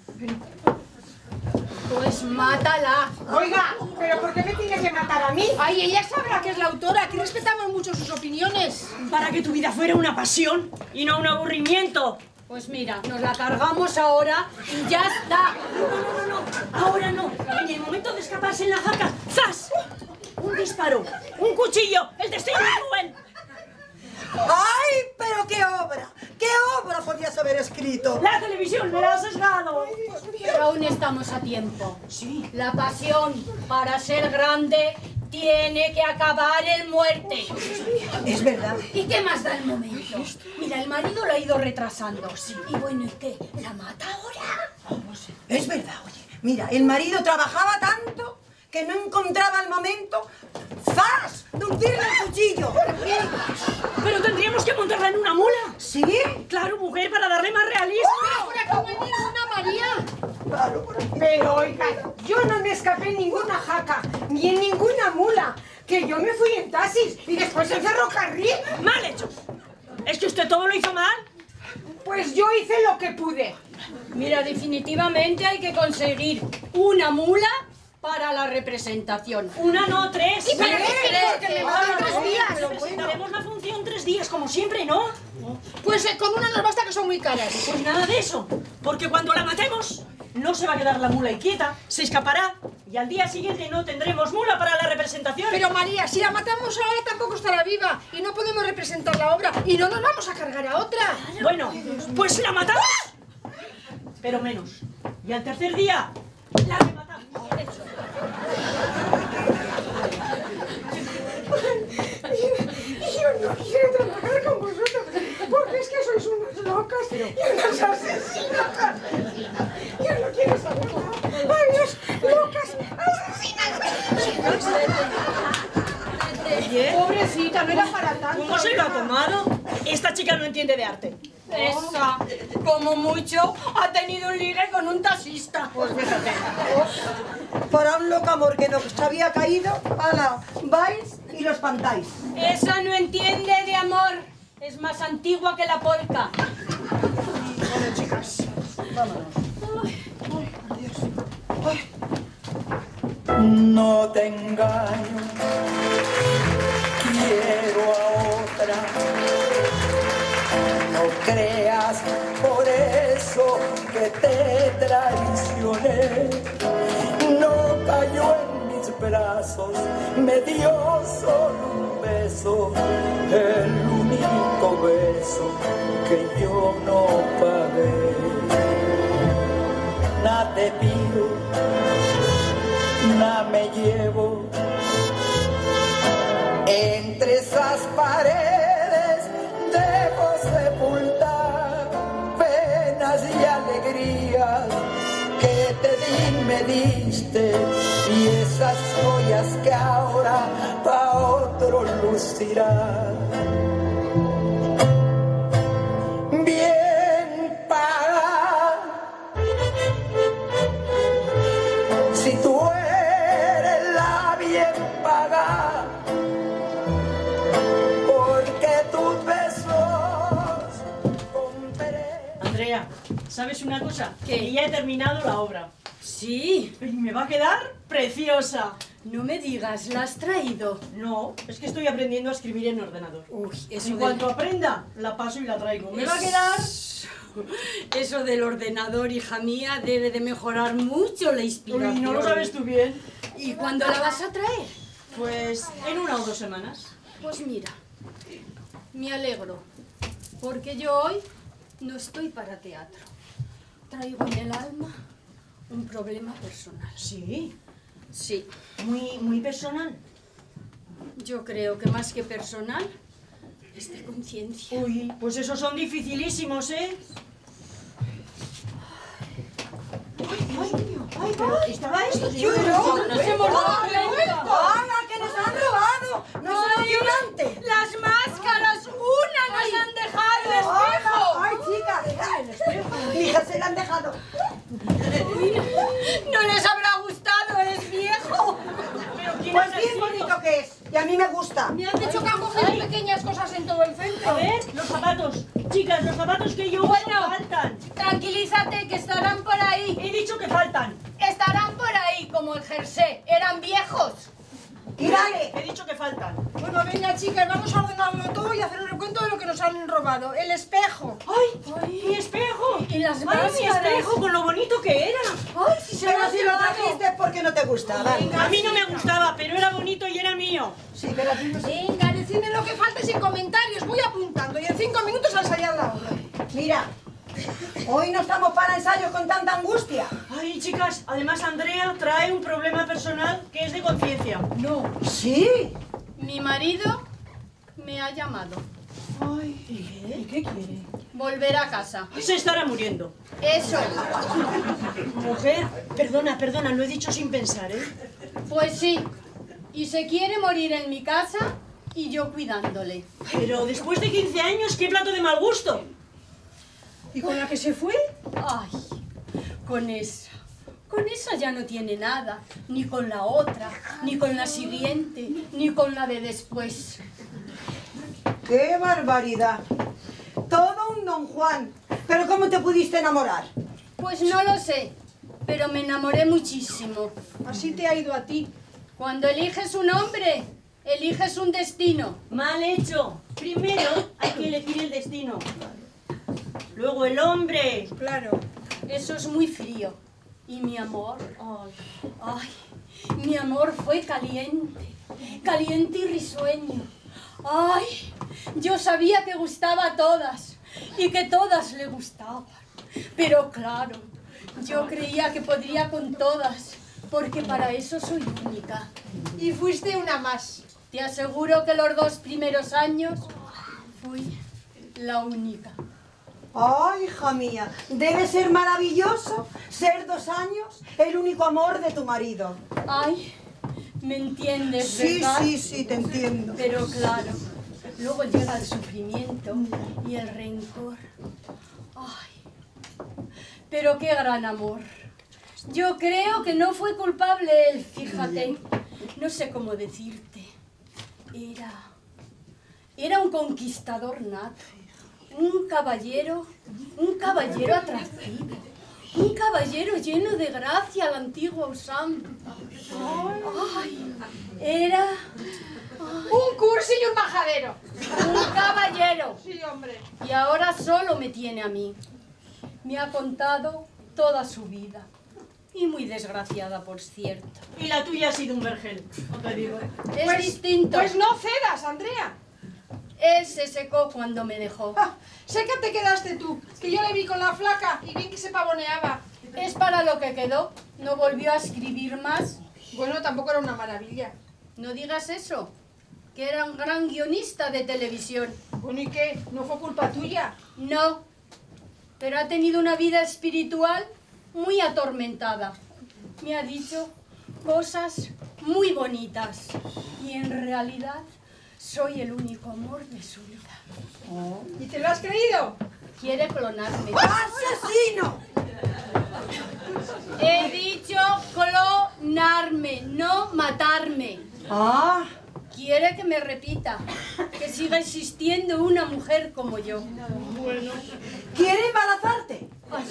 Pues mátala. Oiga, ¿pero por qué me tiene que matar a mí? Ay, ella sabrá que es la autora, que respetamos mucho sus opiniones. Para que tu vida fuera una pasión y no un aburrimiento. Pues mira, nos la cargamos ahora y ya está. No, no, no, no. Ahora no. En el momento de escaparse en la jaca, ¡zas! Un disparo, un cuchillo, el destino cruel. ¡Ay, pero qué obra! ¿Qué obra podías haber escrito? La televisión me la has sesgado. Pero aún estamos a tiempo. Sí. La pasión, para ser grande, tiene que acabar en muerte. Es verdad. ¿Y qué más da el momento? Mira, el marido lo ha ido retrasando. Sí. Y bueno, ¿y qué? ¿La mata ahora? Es verdad, oye. Mira, el marido trabajaba tanto que no encontraba el momento. ¡Zas! ¡De hundirle el cuchillo! Pero tendríamos que montarla en una mula. ¿Sí? Claro, mujer, para darle más realismo. Ahora como en ninguna María. Claro, por aquí. Pero oiga, yo no me escapé en ninguna jaca, ni en ninguna mula, que yo me fui en taxis y después en ferrocarril. Mal hecho. ¿Es que usted todo lo hizo mal? Pues yo hice lo que pude. Mira, definitivamente hay que conseguir una mula para la representación. Una, no, tres. ¿Y para qué quieres que me maten Ah, tres no, días? Representaremos la función tres días, como siempre, ¿no? Pues eh, con una nos basta, que son muy caras. Pues nada de eso, porque cuando la matemos, no se va a quedar la mula inquieta, se escapará y al día siguiente no tendremos mula para la representación. Pero María, si la matamos ahora tampoco estará viva y no podemos representar la obra y no nos vamos a cargar a otra. Bueno, pues la matamos, pero menos. Y al tercer día, la rematamos. Yo no quiero trabajar con vosotros, porque es que sois unas locas y unas asesinas. Yo no quiero saber nada. Adiós, locas, asesinas. Oye, Pobrecita, no era para tanto. ¿cómo se lo ha tomado? Esta chica no entiende de arte. Esa, como mucho, ha tenido un ligue con un taxista. Pues fíjate. Para un loco amor que nos había caído, ala, vais y lo espantáis. Esa no entiende de amor. Es más antigua que la polca. Bueno, chicas, vámonos. No te engaño, quiero a otra. No creas por eso que te traicioné. No cayó en mis brazos, me dio solo un beso, el único beso que yo no pagué. Nada te pido, nada me llevo. Entre esas paredes debo sepultar penas y alegrías que te di, me diste, y esas joyas que ahora pa' otro lucirán. Bien paga, si tú eres la bien paga, porque tus besos compré. Andrea, ¿sabes una cosa? Que ya he terminado la obra. Sí. Y me va a quedar preciosa. No me digas, ¿la has traído? No, es que estoy aprendiendo a escribir en ordenador. Uy, eso En del- cuanto aprenda, la paso y la traigo. Me va a quedar... Eso del ordenador, hija mía, debe de mejorar mucho la inspiración. Uy, no lo sabes tú bien. ¿Y cuándo la vas a traer? Pues en una o dos semanas. Pues mira, me alegro, porque yo hoy no estoy para teatro. Traigo en el alma un problema personal. Sí, Sí, muy, muy personal. yo creo que más que personal, exámenes de conciencia. Uy, pues esos son dificilísimos, ¿eh? Ay, pero estaba esto, Yo no nos hemos dado cuenta. ¡Hala, que nos han robado! ¡No es emocionante! Las máscaras, una nos han dejado el espejo. ¡Ay, chicas! ¡El espejo! ¡Hija, se la han dejado! No les habrá gustado, es viejo. Pues bien bonito que es, y a mí me gusta. Me han dicho que han cogido pequeñas cosas en todo el centro. A ver, los zapatos. Chicas, los zapatos que yo uso Bueno. faltan. Tranquilízate, que estarán por ahí. He dicho que faltan. Estarán por ahí, como el jersey. Eran viejos. ¡Y dale! He dicho que faltan. Bueno, venga, chicas, vamos a ordenarlo todo y hacer un recuento de lo que nos han robado. El espejo. ¡Ay! ¡Mi espejo! Y las ¡Ay, máscaras. mi espejo! Con lo bonito que era. Ay, si se lo Pero han si lo llevado. trajiste es porque no te gusta. Dale. A mí no me gustaba, pero era bonito y era mío. Sí, pero a ti no sé. Venga, decidme lo que falte sin comentarios. Voy apuntando y en cinco minutos a ensayar la obra. Mira, hoy no estamos para ensayos con tanta angustia. Ay, chicas, además Andrea trae un problema personal que es de conciencia. No, Sí. mi marido me ha llamado. Ay, ¿y qué quiere? Volver a casa. Se estará muriendo. Eso. Mujer, perdona, perdona, lo he dicho sin pensar, ¿eh? Pues sí. Y se quiere morir en mi casa y yo cuidándole. Pero después de quince años, qué plato de mal gusto. ¿Y con la que se fue? Ay, con esa. Con esa ya no tiene nada. Ni con la otra, ni con la siguiente, ni con la de después. ¡Qué barbaridad! Todo un don Juan. ¿Pero cómo te pudiste enamorar? Pues no lo sé, pero me enamoré muchísimo. Así te ha ido a ti. Cuando eliges un hombre, eliges un destino. Mal hecho. Primero hay que elegir el destino. Luego el hombre. Claro. Eso es muy frío. Y mi amor, ay, ay, mi amor fue caliente, caliente y risueño. Ay, yo sabía que gustaba a todas y que todas le gustaban. Pero claro, yo creía que podría con todas, porque para eso soy única. Y fuiste una más. Te aseguro que los dos primeros años fui la única. ¡Ay, hija mía! Debe ser maravilloso ser dos años el único amor de tu marido. Ay, ¿me entiendes, Sí, verdad? sí, sí, te entiendo. Pero claro, luego llega el sufrimiento y el rencor. Ay, pero qué gran amor. Yo creo que no fue culpable él, fíjate. No sé cómo decirte. Era... Era un conquistador nato. Un caballero, un caballero atractivo. Un caballero lleno de gracia a la antigua usanza. Ay, era... Un cursi y un majadero. Un caballero. Sí, hombre. Y ahora solo me tiene a mí. Me ha contado toda su vida. Y muy desgraciada, por cierto. Y la tuya ha sido un vergel, no te digo. Es Pues- distinto. Pues no cedas, Andrea. Él se secó cuando me dejó. Ah, sé que te quedaste tú, que yo le vi con la flaca y bien que se pavoneaba. Es para lo que quedó. No volvió a escribir más. Bueno, tampoco era una maravilla. No digas eso, que era un gran guionista de televisión. Bueno, ¿y qué? ¿No fue culpa tuya? No, pero ha tenido una vida espiritual muy atormentada. Me ha dicho cosas muy bonitas y en realidad soy el único amor de su vida. ¿Y te lo has creído? Quiere clonarme. ¡Asesino! He dicho clonarme, no matarme. ¡Ah! Quiere que me repita, que siga existiendo una mujer como yo. ¿Quiere embarazarte?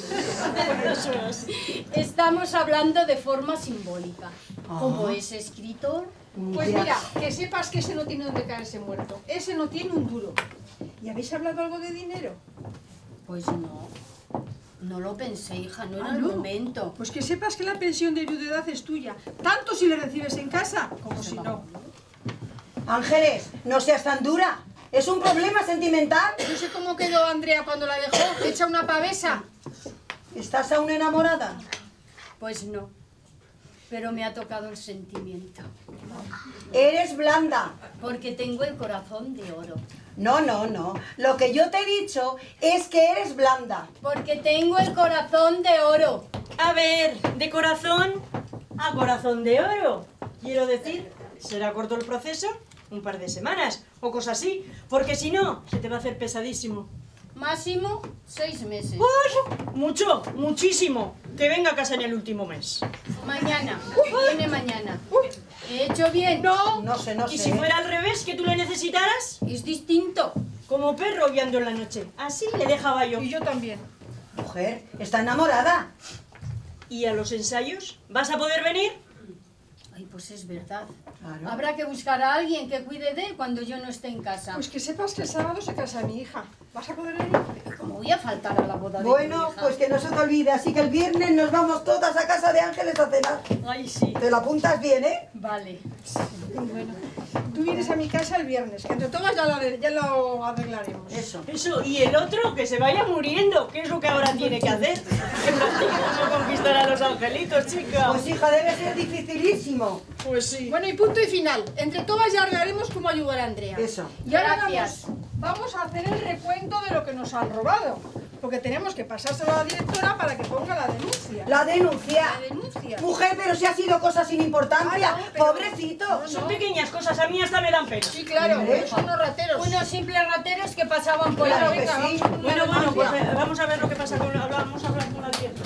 Estamos hablando de forma simbólica. Como es escritor, Pues Ya. mira, que sepas que ese no tiene donde caerse muerto. Ese no tiene un duro. ¿Y habéis hablado algo de dinero? pues no. No lo pensé, hija, no era Ah, el ¿no? momento. Pues que sepas que la pensión de viudedad es tuya, tanto si le recibes en casa como si no. Ángeles, no seas tan dura. ¿Es un problema sentimental? No sé cómo quedó Andrea cuando la dejó, hecha una pavesa. ¿Estás aún enamorada? Pues no. pero me ha tocado el sentimiento. Eres blanda. Porque tengo el corazón de oro. No, no, no. Lo que yo te he dicho es que eres blanda. Porque tengo el corazón de oro. A ver, de corazón a corazón de oro. Quiero decir, será corto el proceso, un par de semanas o cosas así, porque si no, se te va a hacer pesadísimo. Máximo seis meses. ¡Uy! Mucho, muchísimo. Que venga a casa en el último mes. Mañana, viene mañana. ¿He hecho bien? No. No sé, no sé. ¿Y si fuera al revés, que tú le necesitaras? Es distinto. Como perro guiando en la noche. Así le dejaba yo. Y yo también. Mujer, está enamorada. ¿Y a los ensayos? ¿Vas a poder venir? Ay, pues es verdad. Claro. Habrá que buscar a alguien que cuide de él cuando yo no esté en casa. Pues que sepas que el sábado se casa mi hija. ¿Vas a poder venir? ¿Cómo voy a faltar a la boda de Bueno, mi hija? pues que no se te olvide, así que el viernes nos vamos todas a casa de Ángeles a cenar. Ay, sí. Te lo apuntas bien, ¿eh? Vale. Bueno, tú vienes a mi casa el viernes, que entre todas ya lo, arre- ya lo arreglaremos. Eso. Eso, y el otro que se vaya muriendo, que es lo que ahora tiene que hacer. Que practique cómo conquistar a los angelitos, chica. Pues hija, debe ser dificilísimo. Pues sí. Bueno, y punto y final. Entre todas ya arreglaremos cómo ayudar a Andrea. Eso. Y ahora Gracias. Vamos, vamos a hacer el recuento de lo que nos han robado. Porque tenemos que pasárselo a la directora para que ponga la denuncia. La denuncia. La denuncia. Mujer, pero si ha sido cosas sin importancia. Ah, no, pero- Pobrecito. No, Son no. pequeñas cosas, a mí hasta me dan pena. Sí, claro, Hombre. son unos rateros. Unos simples rateros que pasaban por Claro ahí. que venga, sí. vamos a poner Bueno, la bueno, pues denuncia. eh, vamos a ver lo que pasa con la... Vamos a hablar con la directora.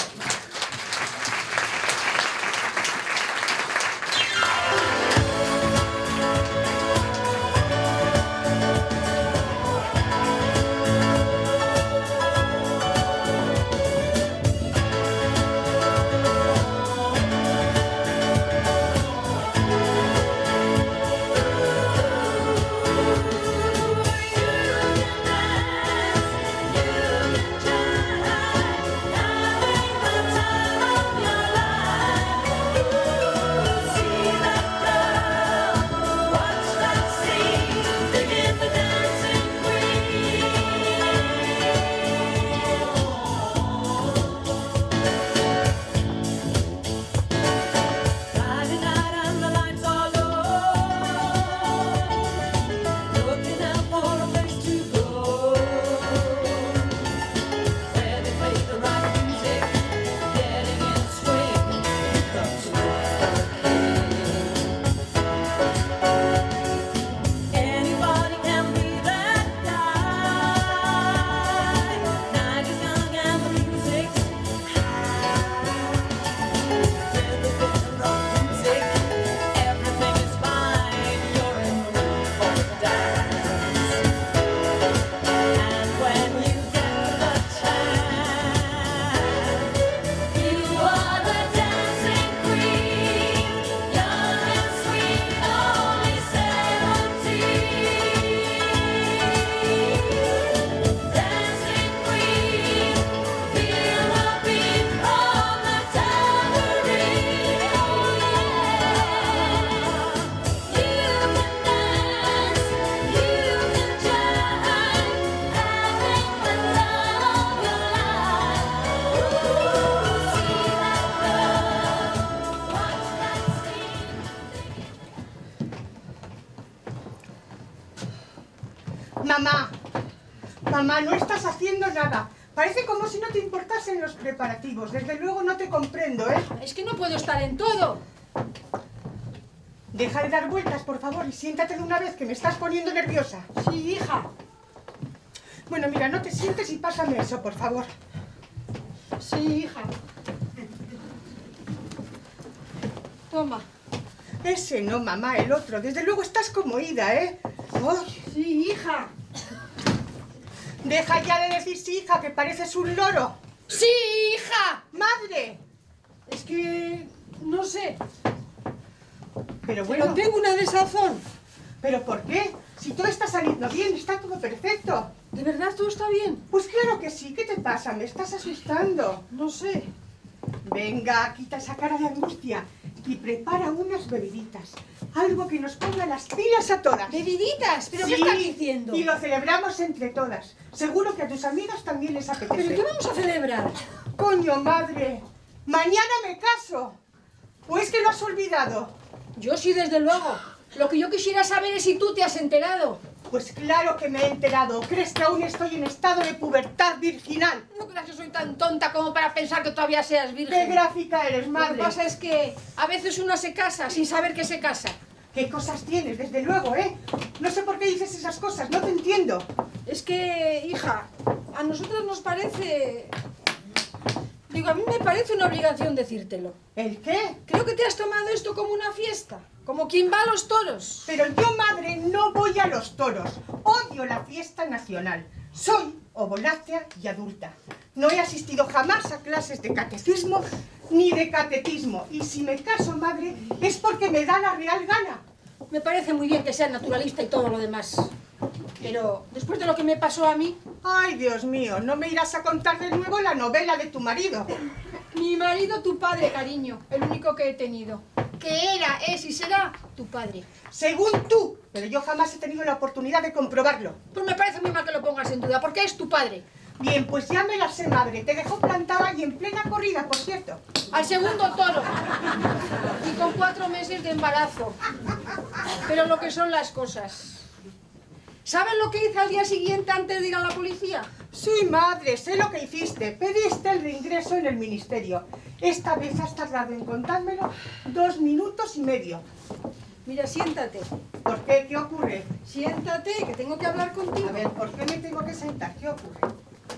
Mamá, mamá, no estás haciendo nada. Parece como si no te importasen los preparativos. Desde luego no te comprendo, ¿eh? Es que no puedo estar en todo. Deja de dar vueltas, por favor, y siéntate de una vez, que me estás poniendo nerviosa. Sí, hija. Bueno, mira, no te sientes y pásame eso, por favor. Sí, hija. Toma. Ese no, mamá, el otro. Desde luego estás como ida, ¿eh? ¡Ay! Sí, hija. Deja ya de decir sí, hija, que pareces un loro. Sí, hija. ¡Madre! Es que no sé. Pero bueno, Pero tengo una desazón. ¿pero por qué? Si todo está saliendo bien, está todo perfecto. ¿De verdad todo está bien? Pues claro que sí. ¿Qué te pasa? Me estás asustando. No sé. Venga, quita esa cara de angustia y prepara unas bebiditas. Algo que nos ponga las pilas a todas. ¿Bebiditas? ¿Pero Sí, qué estás diciendo? Y lo celebramos entre todas. Seguro que a tus amigas también les apetece. ¿Pero qué vamos a celebrar? Coño, madre. Mañana me caso. ¿O es que lo has olvidado? Yo sí, desde luego. Lo que yo quisiera saber es si tú te has enterado. Pues claro que me he enterado. ¿Crees que aún estoy en estado de pubertad virginal? No creas que soy tan tonta como para pensar que todavía seas virgen. ¡Qué gráfica eres, madre! Lo que pasa es que a veces una se casa sin saber que se casa. ¿Qué cosas tienes? Desde luego, ¿eh? No sé por qué dices esas cosas, no te entiendo. Es que, hija, a nosotros nos parece... Digo, a mí me parece una obligación decírtelo. ¿El qué? Creo que te has tomado esto como una fiesta. Como quien va a los toros. Pero yo, madre, no voy a los toros. Odio la fiesta nacional. Soy ovoláctea y adulta. No he asistido jamás a clases de catecismo ni de catecismo. Y si me caso, madre, es porque me da la real gana. Me parece muy bien que seas naturalista y todo lo demás. Pero después de lo que me pasó a mí... Ay, Dios mío, no me irás a contar de nuevo la novela de tu marido. Mi marido, tu padre, cariño. El único que he tenido. Que era, es y será tu padre. Según tú, pero yo jamás he tenido la oportunidad de comprobarlo. Pues me parece muy mal que lo pongas en duda, porque es tu padre. Bien, pues ya me la sé, madre. Te dejó plantada y en plena corrida, por cierto. Al segundo toro. Y con cuatro meses de embarazo. Pero lo que son las cosas. ¿Sabes lo que hice al día siguiente antes de ir a la policía? Sí, madre, sé lo que hiciste. Pediste el reingreso en el ministerio. Esta vez has tardado en contármelo dos minutos y medio. Mira, siéntate. ¿Por qué? ¿Qué ocurre? Siéntate, que tengo que hablar contigo. A ver, ¿por qué me tengo que sentar? ¿Qué ocurre?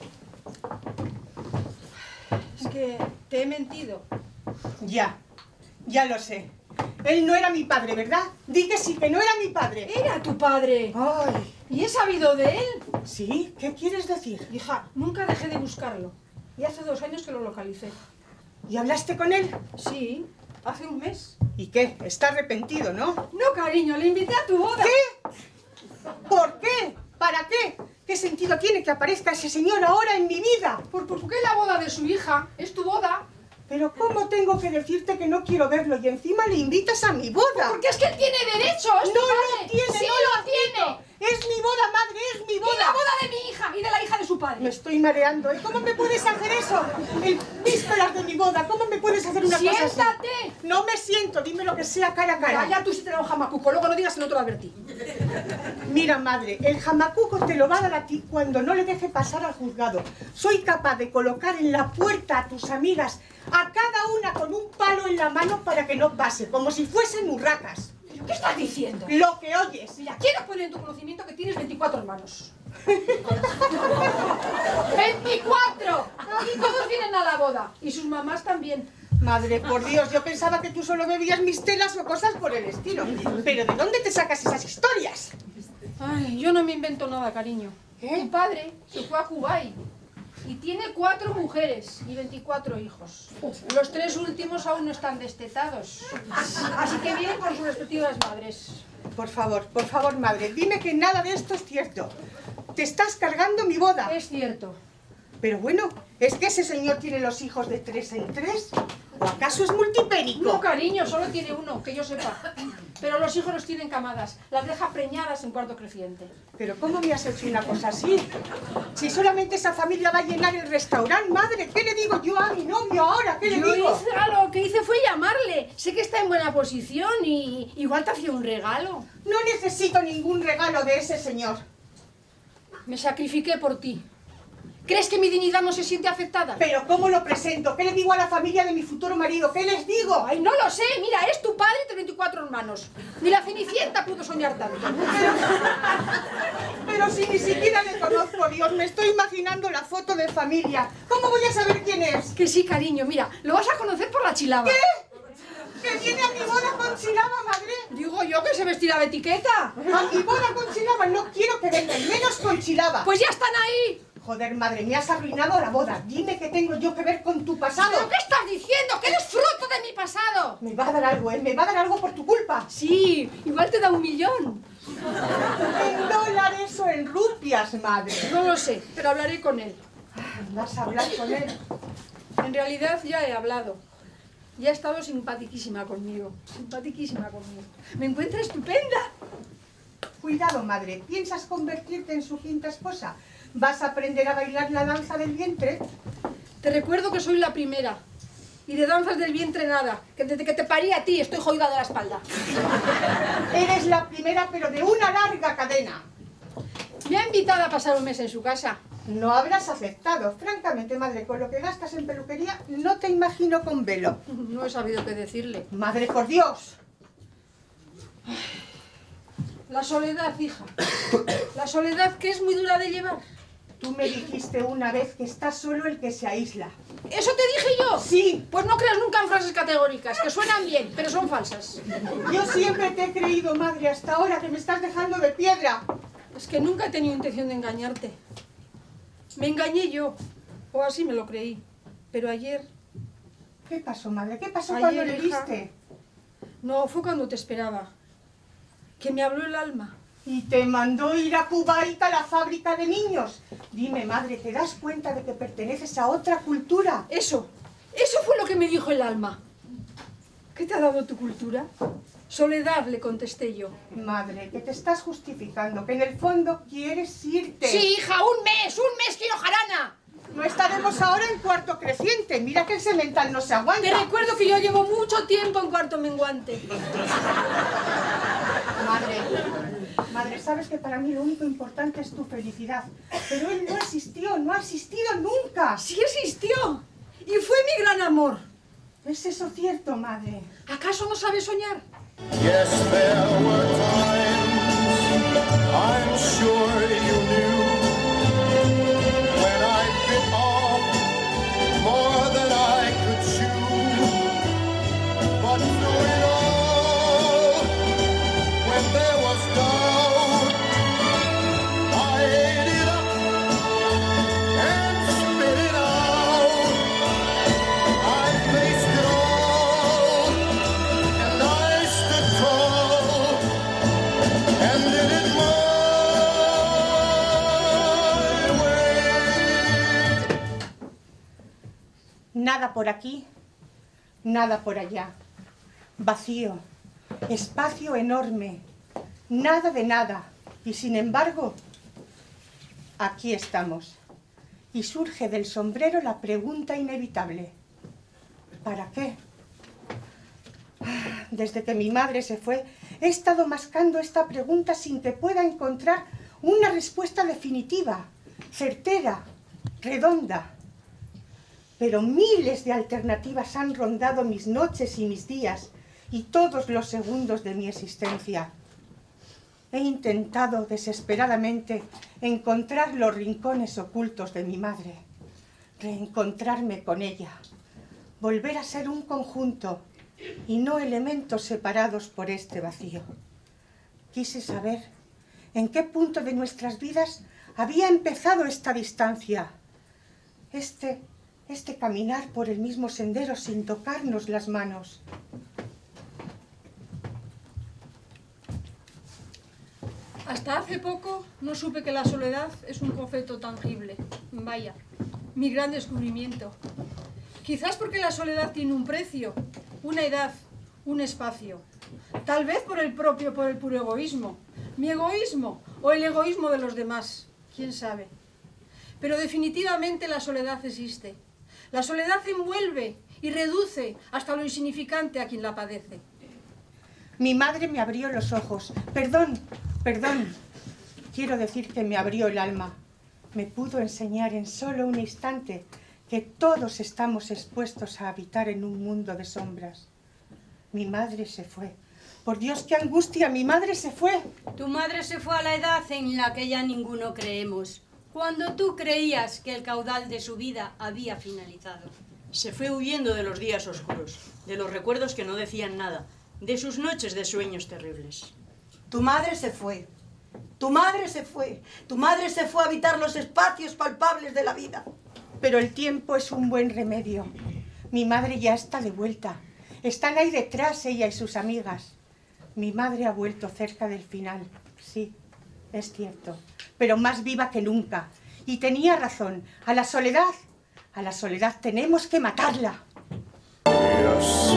Es que te he mentido. Ya, ya lo sé. Él no era mi padre, ¿verdad? Di que sí, que no era mi padre. Era tu padre. Ay. ¿Y he sabido de él? ¿Sí? ¿Qué quieres decir? Hija, nunca dejé de buscarlo. Y hace dos años que lo localicé. ¿Y hablaste con él? Sí, hace un mes. ¿Y qué? Está arrepentido, ¿no? No, cariño, le invité a tu boda. ¿Qué? ¿Por qué? ¿Para qué? ¿Qué sentido tiene que aparezca ese señor ahora en mi vida? Por, por, porque es la boda de su hija, es tu boda. Pero ¿cómo tengo que decirte que no quiero verlo y encima le invitas a mi boda? Porque es que él tiene derecho, es tu no padre. lo tiene, sí no lo lo tiene. Es mi boda, madre, es mi boda. Y la boda de mi hija y de la hija de su padre. Me estoy mareando. ¿Y cómo me puedes hacer eso? En vísperas de mi boda, ¿cómo me puedes hacer una cosa así? ¡Siéntate! No me siento, dime lo que sea cara a cara. Vaya, tú sí te da un jamacuco, luego no digas que no te lo advertí. Mira, madre, el jamacuco te lo va a dar a ti cuando no le deje pasar al juzgado. Soy capaz de colocar en la puerta a tus amigas, a cada una con un palo en la mano para que no pase, como si fuesen urracas. ¿Pero qué estás diciendo? Lo que oyes. Mira, quiero poner en tu conocimiento que tienes veinticuatro hermanos. ¡veinticuatro! Y todos vienen a la boda. Y sus mamás también. Madre, por Dios, yo pensaba que tú solo bebías mis telas o cosas por el estilo. Pero ¿de dónde te sacas esas historias? Ay, yo no me invento nada, cariño. ¿Qué? Tu padre se fue a Kuwait y tiene cuatro mujeres y veinticuatro hijos. Los tres últimos aún no están destetados. Así que vienen con sus respectivas madres. Por favor, por favor, madre, dime que nada de esto es cierto. Te estás cargando mi boda. Es cierto. Pero bueno, ¿es que ese señor tiene los hijos de tres en tres? ¿O acaso es multipénico? No, cariño, solo tiene uno, que yo sepa. Pero los hijos los tienen camadas, las deja preñadas en cuarto creciente. ¿Pero cómo me has hecho una cosa así? Si solamente esa familia va a llenar el restaurante, madre, ¿qué le digo yo a mi novio ahora? ¿Qué le Yo digo? hice, lo que hice fue llamarle. Sé que está en buena posición y igual te hacía un regalo. No necesito ningún regalo de ese señor. Me sacrifiqué por ti. ¿Crees que mi dignidad no se siente afectada? ¿Pero cómo lo presento? ¿Qué le digo a la familia de mi futuro marido? ¿Qué les digo? Ay, no lo sé. Mira, es tu padre y tus veinticuatro hermanos. Ni la Cenicienta pudo soñar tanto. Pero, pero si ni siquiera le conozco, Dios, me estoy imaginando la foto de familia. ¿Cómo voy a saber quién es? Que sí, cariño, mira, lo vas a conocer por la chilaba. ¿Qué? ¿Que viene a mi boda con chilaba, madre? Digo yo que se vestirá de etiqueta. A mi boda con chilaba, no quiero que vengan, menos con chilaba. Pues ya están ahí. Joder, madre, me has arruinado la boda. Dime qué tengo yo que ver con tu pasado. ¿Pero qué estás diciendo? ¡Que eres fruto de mi pasado! Me va a dar algo, ¿eh? Me va a dar algo por tu culpa. Sí, igual te da un millón. En dólares o en rupias, madre. No lo sé, pero hablaré con él. ¿Vas a hablar con él? En realidad ya he hablado. Y ha estado simpaticísima conmigo. Simpaticísima conmigo. Me encuentra estupenda. Cuidado, madre. ¿Piensas convertirte en su quinta esposa? ¿Vas a aprender a bailar la danza del vientre? Te recuerdo que soy la primera. Y de danzas del vientre nada, que desde que te parí a ti estoy jodida de la espalda. Eres la primera, pero de una larga cadena. Me ha invitado a pasar un mes en su casa. No habrás aceptado. Francamente, madre, con lo que gastas en peluquería, no te imagino con velo. No he sabido qué decirle. Madre, por Dios. La soledad, hija. La soledad que es muy dura de llevar. Tú me dijiste una vez que está solo el que se aísla. ¿Eso te dije yo? Sí. Pues no creas nunca en frases categóricas, que suenan bien, pero son falsas. Yo siempre te he creído, madre, hasta ahora que me estás dejando de piedra. Es que nunca he tenido intención de engañarte. Me engañé yo, o así me lo creí. Pero ayer... ¿Qué pasó, madre? ¿Qué pasó ayer, cuando le hija, viste? No, fue cuando te esperaba. Que me habló el alma. Y te mandó ir a Kuwait a la fábrica de niños. Dime, madre, ¿te das cuenta de que perteneces a otra cultura? Eso, eso fue lo que me dijo el alma. ¿Qué te ha dado tu cultura? Soledad, le contesté yo. Madre, que te estás justificando, que en el fondo quieres irte. Sí, hija, un mes, un mes quiero jarana. No estaremos ahora en cuarto creciente. Mira que el semental no se aguanta. Te recuerdo que yo llevo mucho tiempo en cuarto menguante. Madre, madre, sabes que para mí lo único importante es tu felicidad. Pero él no existió, no ha existido nunca. Sí existió. Y fue mi gran amor. ¿Es eso cierto, madre? ¿Acaso no sabes soñar? Yes, there were times I'm sure you knew when I bit off more than I could chew. But through it all, when there was doubt, I ate it up and spit it out. I faced it all and I stood tall and did it my way. Nada por aquí, nada por allá. Vacío, espacio enorme, nada de nada. Y sin embargo, aquí estamos. Y surge del sombrero la pregunta inevitable. ¿Para qué? Desde que mi madre se fue, he estado mascando esta pregunta sin que pueda encontrar una respuesta definitiva, certera, redonda. Pero miles de alternativas han rondado mis noches y mis días y todos los segundos de mi existencia. He intentado desesperadamente encontrar los rincones ocultos de mi madre, reencontrarme con ella, volver a ser un conjunto y no elementos separados por este vacío. Quise saber en qué punto de nuestras vidas había empezado esta distancia, este, este caminar por el mismo sendero sin tocarnos las manos. Hasta hace poco no supe que la soledad es un concepto tangible. Vaya, mi gran descubrimiento. Quizás porque la soledad tiene un precio, una edad, un espacio. Tal vez por el propio, por el puro egoísmo. Mi egoísmo o el egoísmo de los demás. ¿Quién sabe? Pero definitivamente la soledad existe. La soledad envuelve y reduce hasta lo insignificante a quien la padece. Mi madre me abrió los ojos. Perdón, perdón. Quiero decir que me abrió el alma. Me pudo enseñar en solo un instante que todos estamos expuestos a habitar en un mundo de sombras. Mi madre se fue. Por Dios, qué angustia, mi madre se fue. Tu madre se fue a la edad en la que ya ninguno creemos, cuando tú creías que el caudal de su vida había finalizado. Se fue huyendo de los días oscuros, de los recuerdos que no decían nada, de sus noches de sueños terribles. Tu madre se fue. Tu madre se fue. Tu madre se fue a habitar los espacios palpables de la vida. Pero el tiempo es un buen remedio. Mi madre ya está de vuelta. Están ahí detrás ella y sus amigas. Mi madre ha vuelto cerca del final. Sí, es cierto. Pero más viva que nunca. Y tenía razón. A la soledad, a la soledad tenemos que matarla. Yes.